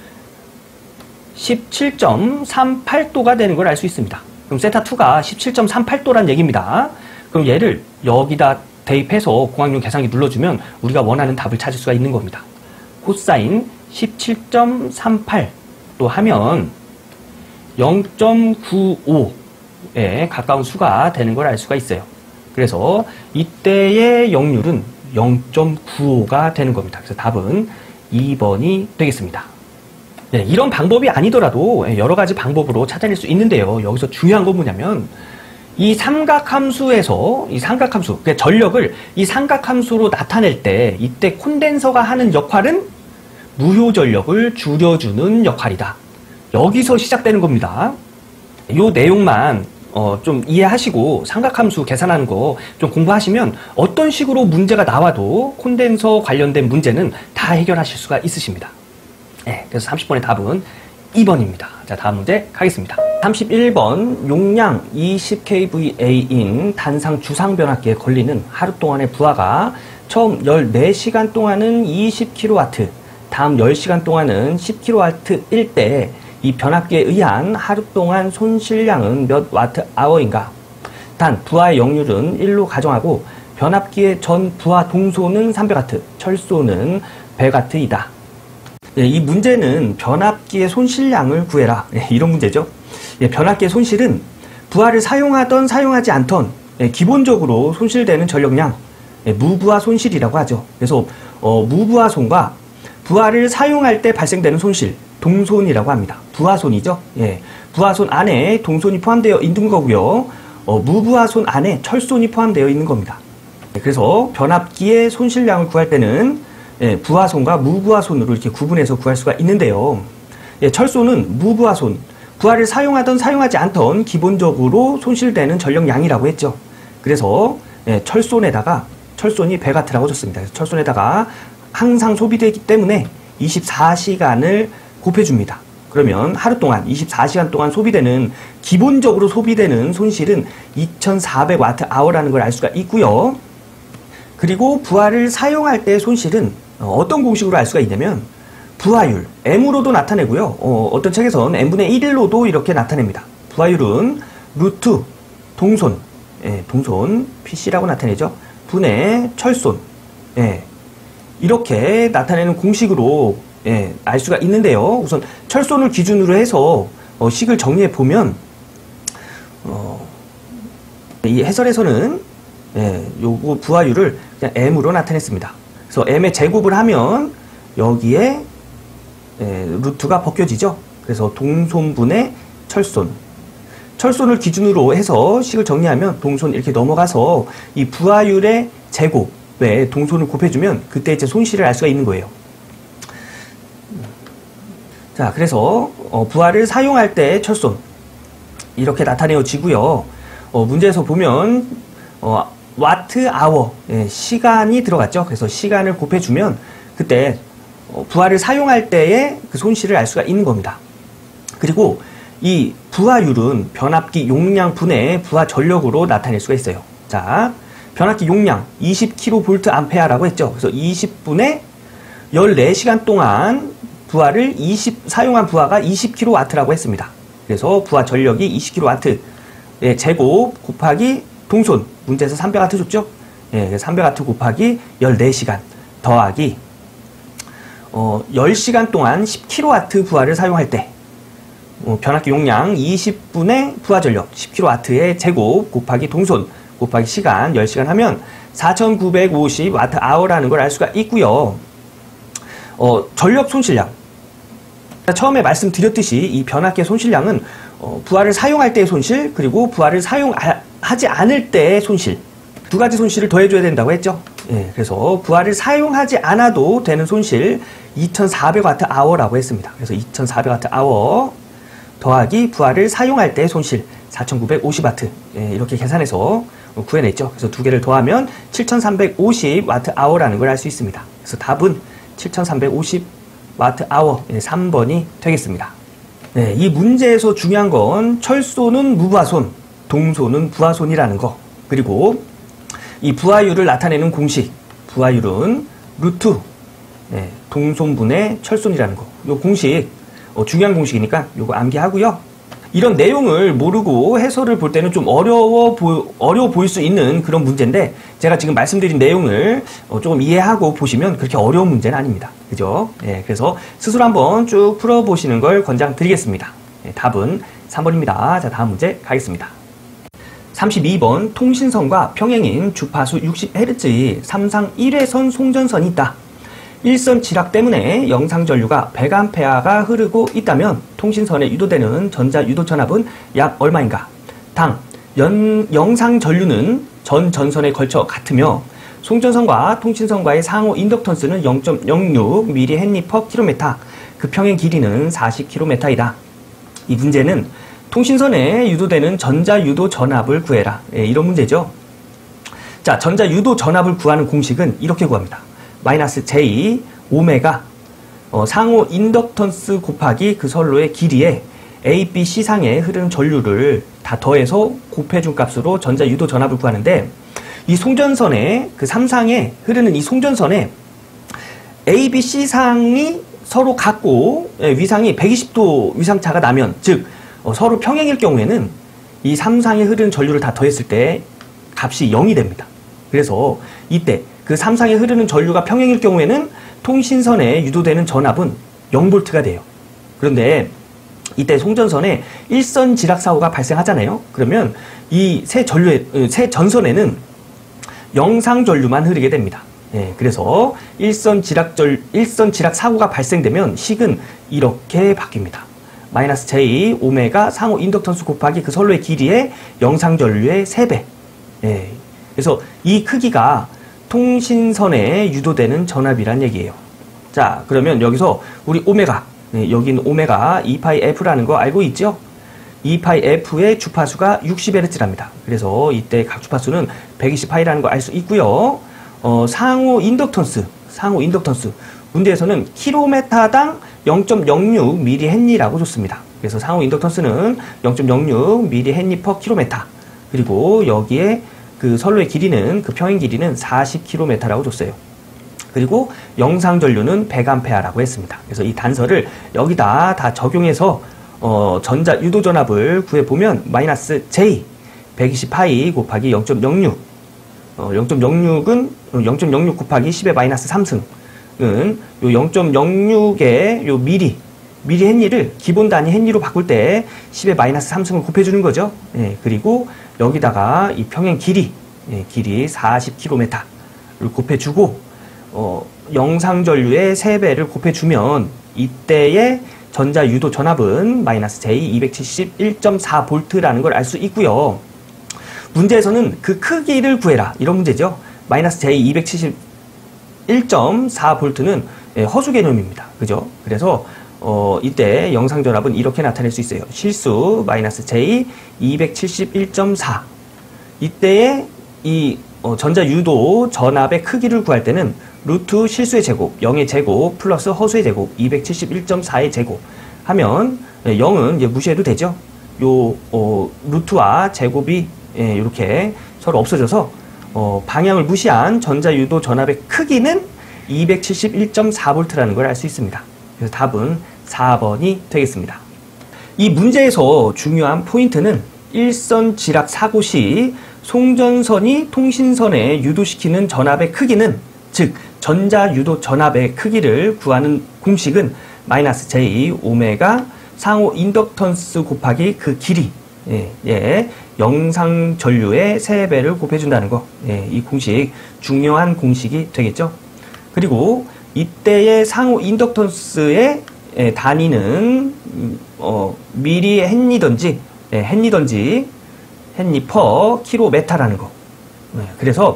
십칠 점 삼팔 도가 되는 걸 알 수 있습니다. 그럼 세타 이가 십칠 점 삼팔 도란 얘기입니다. 그럼 얘를 여기다 대입해서 공학용 계산기 눌러주면 우리가 원하는 답을 찾을 수가 있는 겁니다. 코사인 십칠 점 삼팔 도 하면 영 점 구오에 가까운 수가 되는 걸 알 수가 있어요. 그래서 이때의 역률은 영 점 구오가 되는 겁니다. 그래서 답은 이 번이 되겠습니다. 네, 이런 방법이 아니더라도 여러 가지 방법으로 찾아낼 수 있는데요. 여기서 중요한 건 뭐냐면 이 삼각함수에서 이 삼각함수, 그러니까 전력을 이 삼각함수로 나타낼 때 이때 콘덴서가 하는 역할은 무효 전력을 줄여주는 역할이다. 여기서 시작되는 겁니다. 이 내용만 어, 좀 이해하시고 삼각함수 계산하는 거 좀 공부하시면 어떤 식으로 문제가 나와도 콘덴서 관련된 문제는 다 해결하실 수가 있으십니다. 네, 그래서 삼십 번의 답은 이 번입니다. 자, 다음 문제 가겠습니다. 삼십일 번 용량 이십 킬브이에이인 단상 주상 변압기에 걸리는 하루 동안의 부하가 처음 열네 시간 동안은 이십 킬로와트, 다음 열 시간 동안은 십 킬로와트일 때 이 변압기에 의한 하루 동안 손실량은 몇 와트 아워인가? 단 부하의 역률은 일로 가정하고 변압기의 전 부하 동소는 삼백 와트, 철소는 백 와트이다. 예, 이 문제는 변압기의 손실량을 구해라. 예, 이런 문제죠. 예, 변압기의 손실은 부하를 사용하던 사용하지 않던 예, 기본적으로 손실되는 전력량, 예, 무부하 손실이라고 하죠. 그래서 어, 무부하 손과 부하를 사용할 때 발생되는 손실, 동손이라고 합니다. 부하손이죠. 예, 부하손 안에 동손이 포함되어 있는 거고요. 어, 무부하손 안에 철손이 포함되어 있는 겁니다. 예, 그래서 변압기의 손실량을 구할 때는 예, 부하손과 무부하손으로 이렇게 구분해서 구할 수가 있는데요. 예, 철손은 무부하손, 부하를 사용하던 사용하지 않던 기본적으로 손실되는 전력량이라고 했죠. 그래서 예, 철손에다가 철손이 배가트라고 줬습니다. 그래서 철손에다가 항상 소비되기 때문에 이십사 시간을 곱해줍니다. 그러면 하루 동안 이십사 시간 동안 소비되는 기본적으로 소비되는 손실은 이천사백 와트 아워라는 걸 알 수가 있고요. 그리고 부하를 사용할 때 손실은 어떤 공식으로 알 수가 있냐면 부하율, M으로도 나타내고요. 어, 어떤 책에서는 N분의 일로도 이렇게 나타냅니다. 부하율은 루트 동손, 예, 동손 피씨라고 나타내죠. 분의 철손, 예, 이렇게 나타내는 공식으로 예, 알 수가 있는데요. 우선 철손을 기준으로 해서 어, 식을 정리해 보면 어, 이 해설에서는 예, 요거 부하율을 그냥 M으로 나타냈습니다. 그래서 M의 제곱을 하면 여기에 예, 루트가 벗겨지죠. 그래서 동손분의 철손, 철손을 기준으로 해서 식을 정리하면 동손 이렇게 넘어가서 이 부하율의 제곱에 동손을 곱해주면 그때 이제 손실을 알 수가 있는 거예요. 자, 그래서 어, 부하를 사용할 때 철손 이렇게 나타내어지고요. 어, 문제에서 보면 어, 와트 아워, 예, 시간이 들어갔죠. 그래서 시간을 곱해주면 그때 어, 부하를 사용할 때의 그 손실을 알 수가 있는 겁니다. 그리고 이 부하율은 변압기 용량 분의 부하 전력으로 나타낼 수가 있어요. 자, 변압기 용량 이십 킬로볼트 암페어라고 했죠. 그래서 이십 분에 열네 시간 동안 부하를 이십, 사용한 부하가 이십 킬로와트라고 했습니다. 그래서 부하 전력이 이십 킬로와트의 제곱 곱하기 동손, 문제에서 삼백 와트 줬죠? 예, 삼백 와트 곱하기 열네 시간 더하기 어, 열 시간 동안 십 킬로와트 부하를 사용할 때 어, 변압기 용량 이십 분의 부하 전력 십 킬로와트의 제곱 곱하기 동손 곱하기 시간 열 시간 하면 사천구백오십 와트 아워라는 걸 알 수가 있고요. 어, 전력 손실량, 처음에 말씀드렸듯이 이 변압기의 손실량은 어, 부하를 사용할 때의 손실, 그리고 부하를 사용하지 않을 때의 손실, 두 가지 손실을 더해줘야 된다고 했죠. 예, 그래서 부하를 사용하지 않아도 되는 손실 이천사백 와트 아워라고 했습니다. 그래서 이천사백 와트 아워 더하기 부하를 사용할 때의 손실 사천구백오십 와트, 예, 이렇게 계산해서 구해냈죠. 그래서 두 개를 더하면 칠천삼백오십 와트 아워라는 걸 알 수 있습니다. 그래서 답은 칠천삼백오십 와트 아워, 예, 삼 번이 되겠습니다. 네, 이 문제에서 중요한 건 철손은 무부하손, 동손은 부하손이라는 거, 그리고 이 부하율을 나타내는 공식, 부하율은 루트 네, 동손분의 철손이라는 거, 요 공식 어, 중요한 공식이니까 요거 암기하고요. 이런 내용을 모르고 해설을 볼 때는 좀 어려워, 보, 어려워 보일 수 있는 그런 문제인데, 제가 지금 말씀드린 내용을 어, 조금 이해하고 보시면 그렇게 어려운 문제는 아닙니다. 그죠? 예, 그래서 스스로 한번 쭉 풀어보시는 걸 권장드리겠습니다. 예, 답은 삼 번입니다. 자, 다음 문제 가겠습니다. 삼십이 번 통신선과 평행인 주파수 육십 헤르츠의 삼상 일 회선 송전선이 있다. 일선 지락 때문에 영상 전류가 백 암페어가 흐르고 있다면 통신선에 유도되는 전자 유도 전압은 약 얼마인가? 당, 연, 영상 전류는 전 전선에 걸쳐 같으며 송전선과 통신선과의 상호 인덕턴스는 영 점 영육 밀리헨리 퍼 킬로미터, 그 평행 길이는 사십 킬로미터이다. 이 문제는 통신선에 유도되는 전자 유도 전압을 구해라. 예, 이런 문제죠. 자, 전자 유도 전압을 구하는 공식은 이렇게 구합니다. 마이너스 J 오메가 어, 상호 인덕턴스 곱하기 그 선로의 길이에 A, B, C상에 흐르는 전류를 다 더해서 곱해준 값으로 전자 유도 전압을 구하는데, 이 송전선에 그 삼상에 흐르는 이 송전선에 A, B, C상이 서로 같고 위상이 백이십 도 위상차가 나면, 즉 어, 서로 평행일 경우에는 이 삼상에 흐르는 전류를 다 더했을 때 값이 영이 됩니다. 그래서 이때 그 삼상에 흐르는 전류가 평행일 경우에는 통신선에 유도되는 전압은 영 볼트가 돼요. 그런데 이때 송전선에 일선 지락 사고가 발생하잖아요. 그러면 이 새 전류에, 새 전선에는 영상 전류만 흐르게 됩니다. 예, 그래서 일선 지락 전, 일선 지락 사고가 발생되면 식은 이렇게 바뀝니다. 마이너스 J 오메가 상호 인덕턴스 곱하기 그 선로의 길이의 영상 전류의 세 배. 예, 그래서 이 크기가 통신선에 유도되는 전압이란 얘기예요. 자, 그러면 여기서 우리 오메가, 예, 여기는 오메가 이 파이 F라는 거 알고 있죠? 이 파이 F의 주파수가 육십 헤르츠랍니다. 그래서 이때 각 주파수는 백이십 파이라는 거 알 수 있고요. 어, 상호 인덕턴스, 상호 인덕턴스. 문제에서는 킬로미터당 영 점 영육 밀리헨리라고 줬습니다. 그래서 상호 인덕턴스는 영 점 영육 밀리헨리 퍼 킬로미터. 그리고 여기에 그 선로의 길이는, 그 평행 길이는 사십 킬로미터라고 줬어요. 그리고 영상 전류는 백 암페어라고 했습니다. 그래서 이 단서를 여기다 다 적용해서 어, 전자 유도 전압을 구해보면 마이너스 J 백이십 파이 곱하기 영 점 영육, 어, 영 점 영육은 영 점 영육 곱하기 십의 마이너스 삼 승은 요 영 점 영육의 요 미리 미리 헨리를 기본 단위 헨리로 바꿀 때 십의 마이너스 삼 승을 곱해주는 거죠. 예, 그리고 여기다가 이 평행 길이, 예, 길이 사십 킬로미터를 곱해주고 어, 영상 전류의 세 배를 곱해주면 이때의 전자 유도 전압은 마이너스 J 이백칠십일 점 사 볼트라는 걸 알 수 있고요. 문제에서는 그 크기를 구해라 이런 문제죠. 마이너스 J 이백칠십일 점 사 볼트는 허수 개념입니다. 그죠? 그래서 어, 이때 영상 전압은 이렇게 나타낼 수 있어요. 실수 마이너스 J 이백칠십일 점 사. 이때의 이 어, 전자 유도 전압의 크기를 구할 때는 루트 실수의 제곱, 영의 제곱 플러스 허수의 제곱, 이백칠십일 점 사의 제곱 하면 예, 영은 이제 무시해도 되죠. 요 어, 루트와 제곱이 예, 이렇게 서로 없어져서 어, 방향을 무시한 전자 유도 전압의 크기는 이백칠십일 점 사 볼트라는 걸 알 수 있습니다. 그래서 답은 사 번이 되겠습니다. 이 문제에서 중요한 포인트는 일선 지락 사고 시 송전선이 통신선에 유도시키는 전압의 크기는, 즉 전자 유도 전압의 크기를 구하는 공식은 마이너스 J 오메가 상호 인덕턴스 곱하기 그 길이, 예, 예, 영상 전류의 세 배를 곱해준다는 거. 예, 이 공식 중요한 공식이 되겠죠. 그리고 이때의 상호 인덕턴스의 예, 단위는 어, 미리 헨리던지 예, 헨리던지 헨리 퍼 킬로미터라는 거. 예, 그래서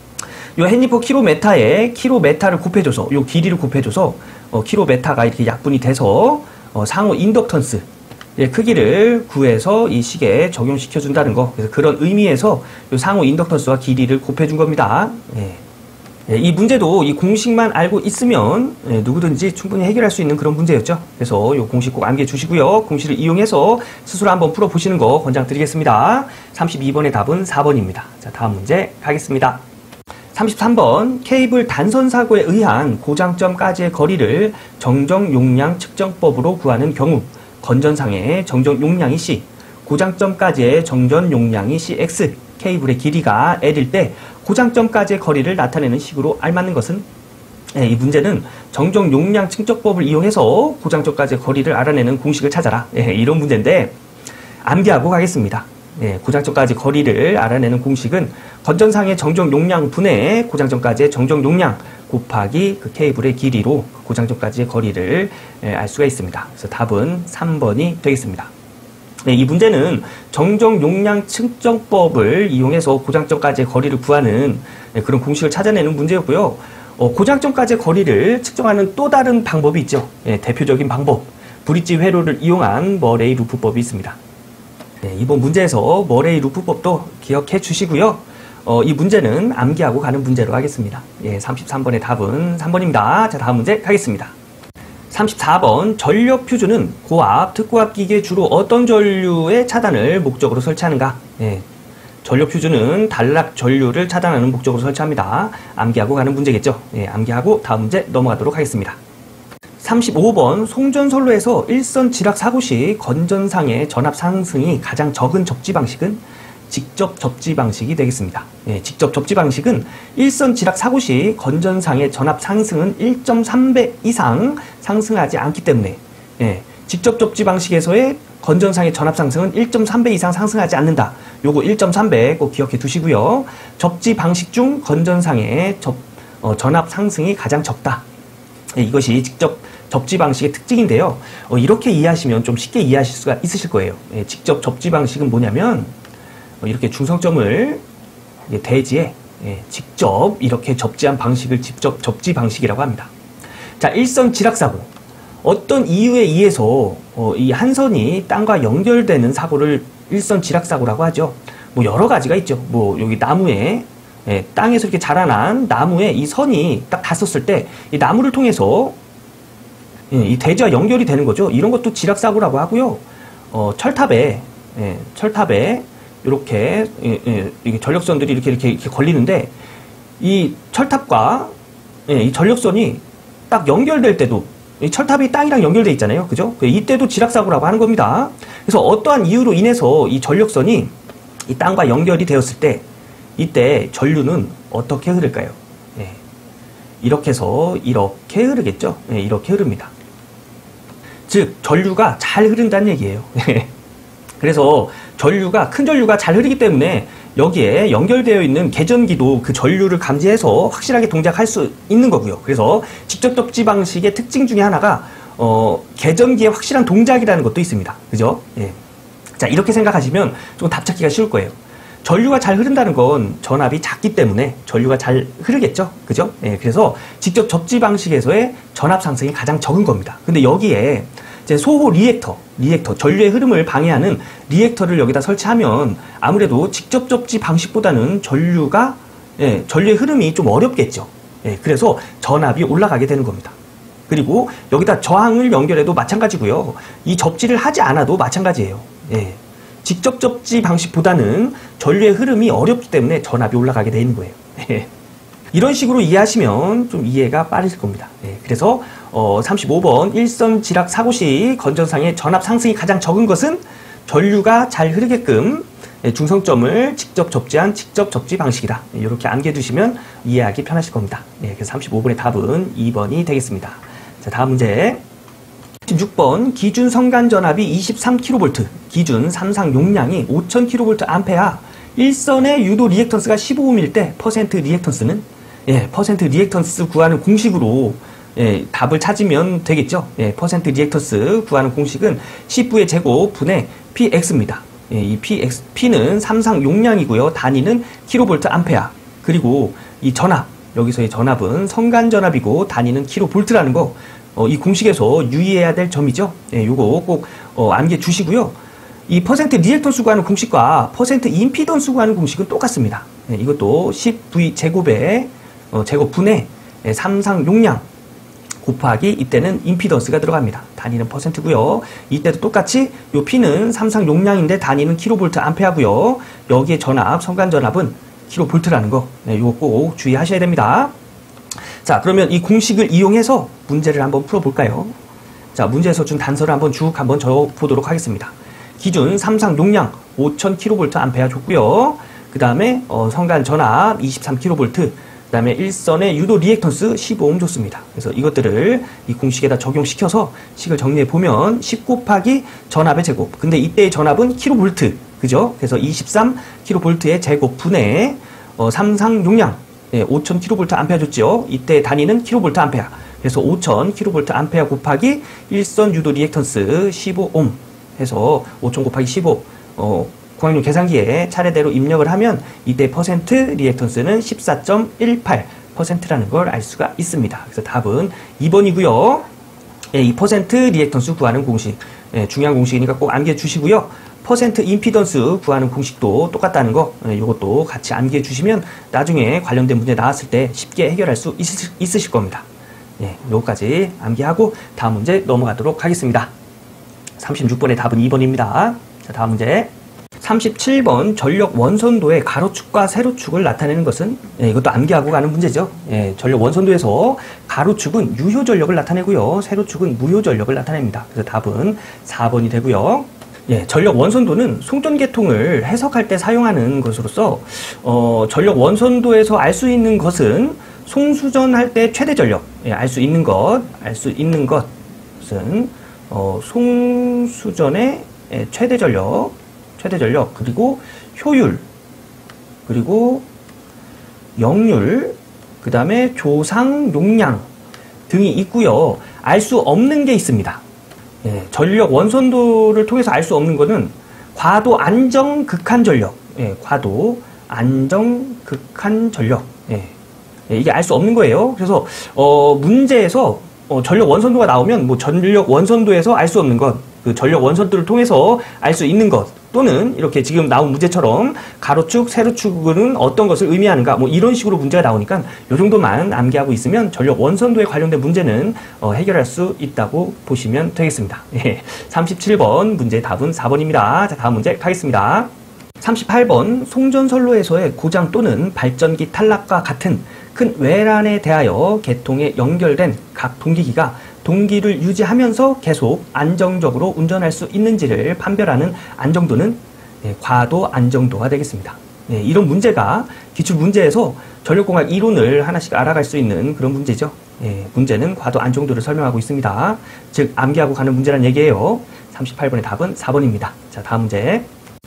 요 헨리 퍼 킬로미터에 킬로미터를 곱해줘서 요 길이를 곱해줘서 어, 킬로미터가 이렇게 약분이 돼서 어, 상호 인덕턴스 예, 크기를 구해서 이 식에 적용시켜 준다는 거. 그래서 그런 의미에서 요 상호 인덕턴스와 길이를 곱해준 겁니다. 예. 예, 이 문제도 이 공식만 알고 있으면 예, 누구든지 충분히 해결할 수 있는 그런 문제였죠. 그래서 이 공식 꼭 암기해 주시고요. 공식을 이용해서 스스로 한번 풀어보시는 거 권장드리겠습니다. 삼십이 번의 답은 사 번입니다. 자, 다음 문제 가겠습니다. 삼십삼 번 케이블 단선 사고에 의한 고장점까지의 거리를 정정 용량 측정법으로 구하는 경우 건전상의 정정 용량이 C, 고장점까지의 정전 용량이 씨엑스, 케이블의 길이가 L일 때 고장점까지의 거리를 나타내는 식으로 알맞는 것은? 예, 이 문제는 정정 용량 측정법을 이용해서 고장점까지의 거리를 알아내는 공식을 찾아라. 예, 이런 문제인데 암기하고 가겠습니다. 예, 고장점까지 거리를 알아내는 공식은 건전상의 정정 용량 분의 고장점까지의 정정 용량 곱하기 그 케이블의 길이로 고장점까지의 거리를 예, 알 수가 있습니다. 그래서 답은 삼 번이 되겠습니다. 네, 이 문제는 정정 용량 측정법을 이용해서 고장점까지의 거리를 구하는 네, 그런 공식을 찾아내는 문제였고요. 어, 고장점까지의 거리를 측정하는 또 다른 방법이 있죠. 네, 대표적인 방법, 브릿지 회로를 이용한 머레이 루프법이 있습니다. 네, 이번 문제에서 머레이 루프법도 기억해 주시고요. 어, 이 문제는 암기하고 가는 문제로 하겠습니다. 예, 삼십삼 번의 답은 삼 번입니다. 자, 다음 문제 가겠습니다. 삼십사 번 전력 퓨즈는 고압, 특고압 기기에 주로 어떤 전류의 차단을 목적으로 설치하는가? 예, 전력 퓨즈는 단락 전류를 차단하는 목적으로 설치합니다. 암기하고 가는 문제겠죠? 예, 암기하고 다음 문제 넘어가도록 하겠습니다. 삼십오 번 송전선로에서 일선 지락 사고 시 건전상의 전압 상승이 가장 적은 적지 방식은 직접 접지 방식이 되겠습니다. 예, 직접 접지 방식은 일선 지락 사고 시 건전상의 전압 상승은 일 점 삼 배 이상 상승하지 않기 때문에, 예, 직접 접지 방식에서의 건전상의 전압 상승은 일 점 삼 배 이상 상승하지 않는다. 요거 일 점 삼 배 꼭 기억해 두시고요. 접지 방식 중 건전상의 접, 어, 전압 상승이 가장 적다. 예, 이것이 직접 접지 방식의 특징인데요. 어, 이렇게 이해하시면 좀 쉽게 이해하실 수가 있으실 거예요. 예, 직접 접지 방식은 뭐냐면 어, 이렇게 중성점을 예, 대지에 예, 직접 이렇게 접지한 방식을 직접 접지 방식이라고 합니다. 자, 일선 지락사고. 어떤 이유에 의해서 어, 이 한 선이 땅과 연결되는 사고를 일선 지락사고라고 하죠. 뭐 여러 가지가 있죠. 뭐 여기 나무에 예, 땅에서 이렇게 자라난 나무에 이 선이 딱 닿았을 때 이 나무를 통해서 예, 이 대지와 연결이 되는 거죠. 이런 것도 지락사고라고 하고요. 어, 철탑에 예, 철탑에 이렇게 예, 예, 이게 전력선들이 이렇게, 이렇게 이렇게 걸리는데 이 철탑과 예, 이 전력선이 딱 연결될 때도 이 철탑이 땅이랑 연결돼 있잖아요. 그죠? 이때도 지락사고라고 하는 겁니다. 그래서 어떠한 이유로 인해서 이 전력선이 이 땅과 연결이 되었을 때 이때 전류는 어떻게 흐를까요? 예. 이렇게 해서 이렇게 흐르겠죠? 예, 이렇게 흐릅니다. 즉 전류가 잘 흐른다는 얘기예요. 그래서 전류가 큰 전류가 잘 흐르기 때문에 여기에 연결되어 있는 계전기도 그 전류를 감지해서 확실하게 동작할 수 있는 거고요. 그래서 직접 접지 방식의 특징 중에 하나가 어, 계전기의 확실한 동작이라는 것도 있습니다. 그죠? 예. 자, 이렇게 생각하시면 좀 답 찾기가 쉬울 거예요. 전류가 잘 흐른다는 건 전압이 작기 때문에 전류가 잘 흐르겠죠? 그죠? 예, 그래서 직접 접지 방식에서의 전압 상승이 가장 적은 겁니다. 근데 여기에 이제 소호 리액터, 리액터, 전류의 흐름을 방해하는 리액터를 여기다 설치하면 아무래도 직접 접지 방식보다는 전류가, 예, 전류의 흐름이 좀 어렵겠죠. 예, 그래서 전압이 올라가게 되는 겁니다. 그리고 여기다 저항을 연결해도 마찬가지고요. 이 접지를 하지 않아도 마찬가지예요. 예. 직접 접지 방식보다는 전류의 흐름이 어렵기 때문에 전압이 올라가게 되는 거예요. 예. 이런 식으로 이해하시면 좀 이해가 빠르실 겁니다. 예. 그래서 어, 삼십오 번 일선 지락 사고 시 건전상의 전압 상승이 가장 적은 것은 전류가 잘 흐르게끔 예, 중성점을 직접 접지한 직접 접지 방식이다. 예, 이렇게 암기해두시면 이해하기 편하실 겁니다. 예, 그래서 삼십오 번의 답은 이 번이 되겠습니다. 자, 다음 문제. 십육 번 기준 성간 전압이 이십삼 킬로볼트, 기준 삼상 용량이 오천 킬로볼트 암페어, 일선의 유도 리액턴스가 십오 옴일 때 퍼센트 리액턴스는, 예, 퍼센트 리액턴스 구하는 공식으로 예, 답을 찾으면 되겠죠. 예, 퍼센트 리액턴스 구하는 공식은 십부의 제곱 분의 피엑스입니다. 예, 이 px, p는 삼상 용량이고요. 단위는 킬로볼트 암페어. 그리고 이 전압, 여기서의 전압은 성간 전압이고 단위는 킬로볼트라는 거. 어, 이 공식에서 유의해야 될 점이죠. 예, 요거 꼭 어, 암기해 주시고요. 이 퍼센트 리액턴스 구하는 공식과 퍼센트 임피던스 구하는 공식은 똑같습니다. 예, 이것도 십 브이 제곱의 어, 제곱 분의 예, 삼상 용량 곱하기 이때는 임피던스가 들어갑니다. 단위는 퍼센트고요. 이때도 똑같이 요 P는 삼상 용량인데 단위는 킬로볼트 암페어고요. 여기에 전압, 성간 전압은 킬로볼트라는 거. 예, 요거 꼭 주의하셔야 됩니다. 자, 그러면 이 공식을 이용해서 문제를 한번 풀어볼까요? 자, 문제에서 준 단서를 한번 쭉 한번 적어보도록 하겠습니다. 기준 삼상 용량 오천 킬로볼트 암페어 줬고요. 그 다음에 어, 성간 전압 이십삼 킬로볼트, 그 다음에 일선의 유도 리액턴스 십오 옴 줬습니다. 그래서 이것들을 이 공식에다 적용시켜서 식을 정리해보면 십 곱하기 전압의 제곱. 근데 이때의 전압은 킬로볼트. 그죠? 그래서 이십삼 킬로볼트의 제곱 분의 어, 삼상 용량. 예, 오천 킬로볼트 암페어 줬죠. 이때 단위는 킬로볼트 암페어. 그래서 오천 킬로볼트 암페어 곱하기 일선 유도 리액턴스 십오 옴 해서 오천 곱하기 십오. 어, 공학용 계산기에 차례대로 입력을 하면 이때 퍼센트 리액턴스는 십사 점 일팔 퍼센트라는 걸 알 수가 있습니다. 그래서 답은 이 번이고요. 예, 이 퍼센트 리액턴스 구하는 공식. 예, 중요한 공식이니까 꼭 암기해 주시고요. 퍼센트 임피던스 구하는 공식도 똑같다는 거, 이것도 같이 암기해 주시면 나중에 관련된 문제 나왔을 때 쉽게 해결할 수 있으실, 있으실 겁니다. 예, 요거까지 암기하고 다음 문제 넘어가도록 하겠습니다. 삼십육 번의 답은 이 번입니다. 자, 다음 문제. 삼십칠 번 전력 원선도의 가로축과 세로축을 나타내는 것은, 예, 이것도 암기하고 가는 문제죠. 예, 전력 원선도에서 가로축은 유효 전력을 나타내고요. 세로축은 무효 전력을 나타냅니다. 그래서 답은 사 번이 되고요. 예, 전력 원선도는 송전 계통을 해석할 때 사용하는 것으로서 어, 전력 원선도에서 알 수 있는 것은 송수전할 때 최대 전력, 예, 알 수 있는 것, 알 수 있는 것은 어, 송수전의 예, 최대 전력, 최대 전력 그리고 효율, 그리고 역률, 그 다음에 조상 용량 등이 있고요. 알 수 없는 게 있습니다. 예, 전력 원선도를 통해서 알 수 없는 것은 과도 안정 극한 전력, 예, 과도 안정 극한 전력, 예, 예, 이게 알 수 없는 거예요. 그래서 어, 문제에서 어, 전력 원선도가 나오면 뭐 전력 원선도에서 알 수 없는 것, 그 전력 원선도를 통해서 알 수 있는 것, 또는 이렇게 지금 나온 문제처럼 가로축, 세로축은 어떤 것을 의미하는가, 뭐 이런 식으로 문제가 나오니까 이 정도만 암기하고 있으면 전력 원선도에 관련된 문제는 어, 해결할 수 있다고 보시면 되겠습니다. 예, 삼십칠 번 문제의 답은 사 번입니다. 자, 다음 문제 가겠습니다. 삼십팔 번 송전선로에서의 고장 또는 발전기 탈락과 같은 큰 외란에 대하여 계통에 연결된 각 동기기가 동기를 유지하면서 계속 안정적으로 운전할 수 있는지를 판별하는 안정도는 예, 과도 안정도가 되겠습니다. 예, 이런 문제가 기출문제에서 전력공학 이론을 하나씩 알아갈 수 있는 그런 문제죠. 예, 문제는 과도 안정도를 설명하고 있습니다. 즉 암기하고 가는 문제란 얘기예요. 삼십팔 번의 답은 사 번입니다. 자, 다음 문제.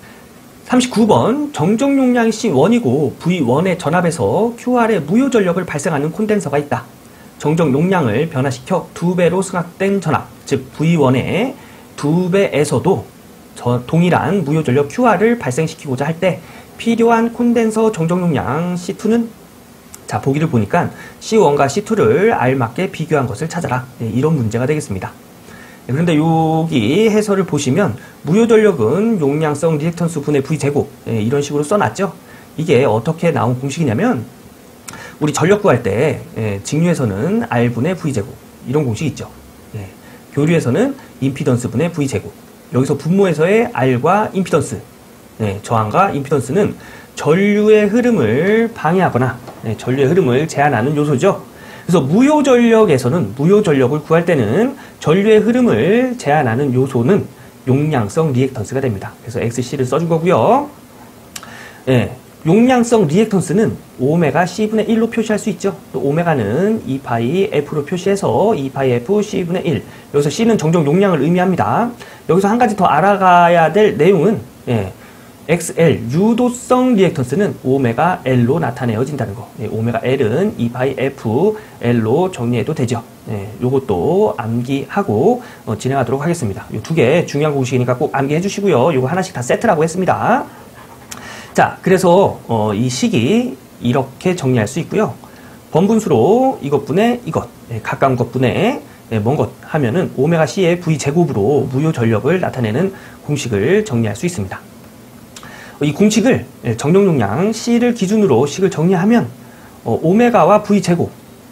삼십구 번 정정 용량이 씨 원이고 브이 원의 전압에서 큐알의 무효 전력을 발생하는 콘덴서가 있다. 정정 용량을 변화시켜 두 배로 승합된 전압, 즉 브이 원의 두 배에서도 저 동일한 무효 전력 큐알을 발생시키고자 할 때 필요한 콘덴서 정정 용량 씨 투는, 자, 보기를 보니까 씨 원과 씨 투를 알맞게 비교한 것을 찾아라. 네, 이런 문제가 되겠습니다. 네, 그런데 여기 해설을 보시면 무효 전력은 용량성 리액턴스 분의 V 제곱, 네, 이런 식으로 써놨죠. 이게 어떻게 나온 공식이냐면 우리 전력 구할 때 예, 직류에서는 R분의 V제곱 이런 공식이 있죠. 예, 교류에서는 임피던스분의 V제곱, 여기서 분모에서의 R과 임피던스, 예, 저항과 임피던스는 전류의 흐름을 방해하거나 예, 전류의 흐름을 제한하는 요소죠. 그래서 무효 전력에서는 무효 전력을 구할 때는 전류의 흐름을 제한하는 요소는 용량성 리액턴스가 됩니다. 그래서 엑스씨를 써준 거고요. 예, 용량성 리액턴스는 오메가 씨분의 일로 표시할 수 있죠. 또 오메가는 이 파이 F로 표시해서 이 파이 F C분의 일. 여기서 C는 정정 용량을 의미합니다. 여기서 한 가지 더 알아가야 될 내용은 예, 엑스엘 유도성 리액턴스는 오메가 L로 나타내어진다는 거. 예, 오메가 L은 이 파이 F L로 정리해도 되죠. 예, 요것도 암기하고 어, 진행하도록 하겠습니다. 이 두 개 중요한 공식이니까 꼭 암기해 주시고요. 요거 하나씩 다 세트라고 했습니다. 자, 그래서 어, 이 식이 이렇게 정리할 수 있고요. 번분수로 이것분의 이것, 예, 가까운 것분의 예, 먼 것 하면은 오메가 C의 V 제곱으로 무효 전력을 나타내는 공식을 정리할 수 있습니다. 이 공식을 예, 정정 용량 C를 기준으로 식을 정리하면 어, 오메가와 V 제곱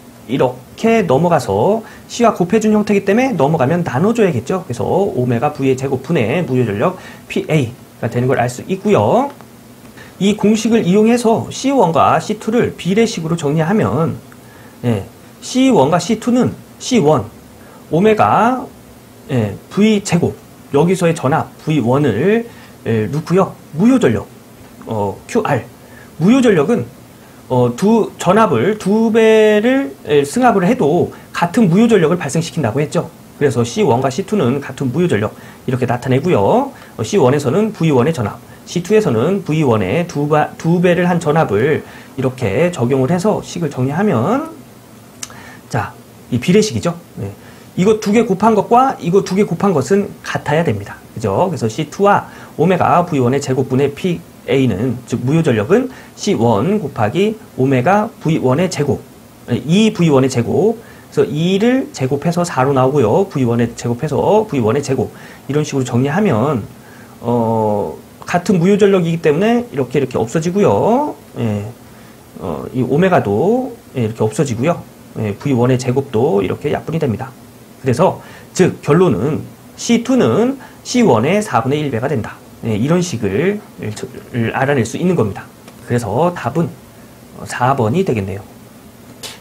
이렇게 넘어가서 C와 곱해준 형태이기 때문에 넘어가면 나눠줘야겠죠. 그래서 오메가 V의 제곱분의 무효 전력 피에이가 되는 걸 알 수 있고요. 이 공식을 이용해서 씨 원과 씨 투를 비례식으로 정리하면 예, 씨 원과 씨 투는 씨 원 오메가 예, V 제곱 여기서의 전압 브이 원을 예, 넣고요. 무효 전력 어, 큐알 무효 전력은 어, 두 전압을 두 배를 예, 승합을 해도 같은 무효 전력을 발생시킨다고 했죠. 그래서 씨 원과 씨 투는 같은 무효 전력 이렇게 나타내고요. 어, 씨 원에서는 브이 원의 전압, 씨 투에서는 브이 원의 두, 바, 두 배를 한 전압을 이렇게 적용을 해서 식을 정리하면 자, 이 비례식이죠. 네. 이거 두 개 곱한 것과 이거 두 개 곱한 것은 같아야 됩니다. 그죠? 그래서 씨 투와 오메가 브이 원의 제곱분의 피에이는 즉 무효 전력은 씨 원 곱하기 오메가 브이 원의 제곱, 이 브이 원의 제곱, 그래서 이를 제곱해서 사로 나오고요. 브이 원의 제곱해서 브이 원의 제곱 이런 식으로 정리하면 어, 같은 무효 전력이기 때문에 이렇게 이렇게 없어지고요. 예, 어, 이 오메가도 예, 이렇게 없어지고요. 예, 브이 원의 제곱도 이렇게 약분이 됩니다. 그래서 즉 결론은 씨 투는 씨 원의 사분의 일 배가 된다. 예, 이런 식을 알아낼 수 있는 겁니다. 그래서 답은 사 번이 되겠네요.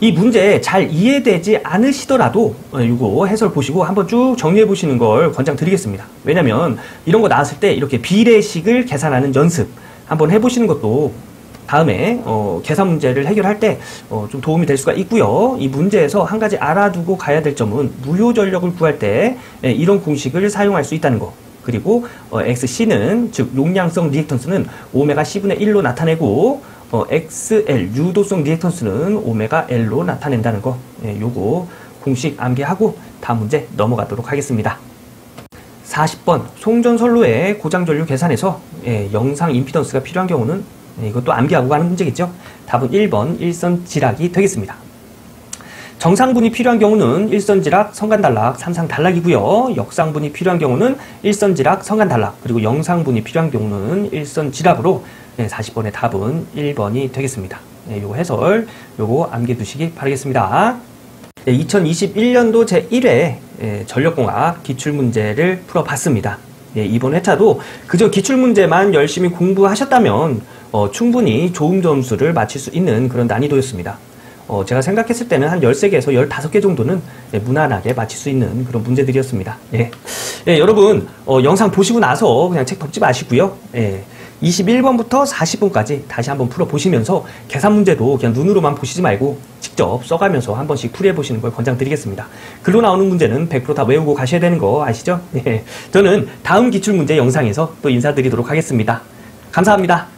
이 문제 잘 이해되지 않으시더라도 이거 해설 보시고 한번 쭉 정리해 보시는 걸 권장드리겠습니다. 왜냐면 이런 거 나왔을 때 이렇게 비례식을 계산하는 연습 한번 해보시는 것도 다음에 어, 계산 문제를 해결할 때 좀 어, 도움이 될 수가 있고요. 이 문제에서 한 가지 알아두고 가야 될 점은 무효 전력을 구할 때 예, 이런 공식을 사용할 수 있다는 거. 그리고 어, 엑스씨는 즉 용량성 리액턴스는 오메가 씨분의 일로 나타내고 어, 엑스엘 유도성 리액턴스는 오메가 엘로 나타낸다는 거. 예, 요거 공식 암기하고 다음 문제 넘어가도록 하겠습니다. 사십 번 송전선로의 고장전류 계산에서 예, 영상 임피던스가 필요한 경우는 예, 이것도 암기하고 가는 문제겠죠. 답은 일 번 일선지락이 되겠습니다. 정상분이 필요한 경우는 일선지락, 성간단락, 삼상단락이고요. 역상분이 필요한 경우는 일선지락, 성간단락, 그리고 영상분이 필요한 경우는 일선지락으로 네, 사십 번의 답은 일 번이 되겠습니다. 네, 요거 해설 요거 암기해 두시기 바라겠습니다. 네, 이천이십일 년도 제일 회 예, 전력공학 기출문제를 풀어봤습니다. 예, 이번 회차도 그저 기출문제만 열심히 공부하셨다면 어, 충분히 좋은 점수를 맞출 수 있는 그런 난이도였습니다. 어, 제가 생각했을 때는 한 열세 개에서 열다섯 개 정도는 예, 무난하게 맞힐 수 있는 그런 문제들이었습니다. 예. 예, 여러분 어, 영상 보시고 나서 그냥 책 덮지 마시고요. 예, 이십일 번부터 사십 번까지 다시 한번 풀어보시면서 계산 문제도 그냥 눈으로만 보시지 말고 직접 써가면서 한 번씩 풀이해보시는 걸 권장드리겠습니다. 글로 나오는 문제는 백 퍼센트 다 외우고 가셔야 되는 거 아시죠? 예. 저는 다음 기출문제 영상에서 또 인사드리도록 하겠습니다. 감사합니다.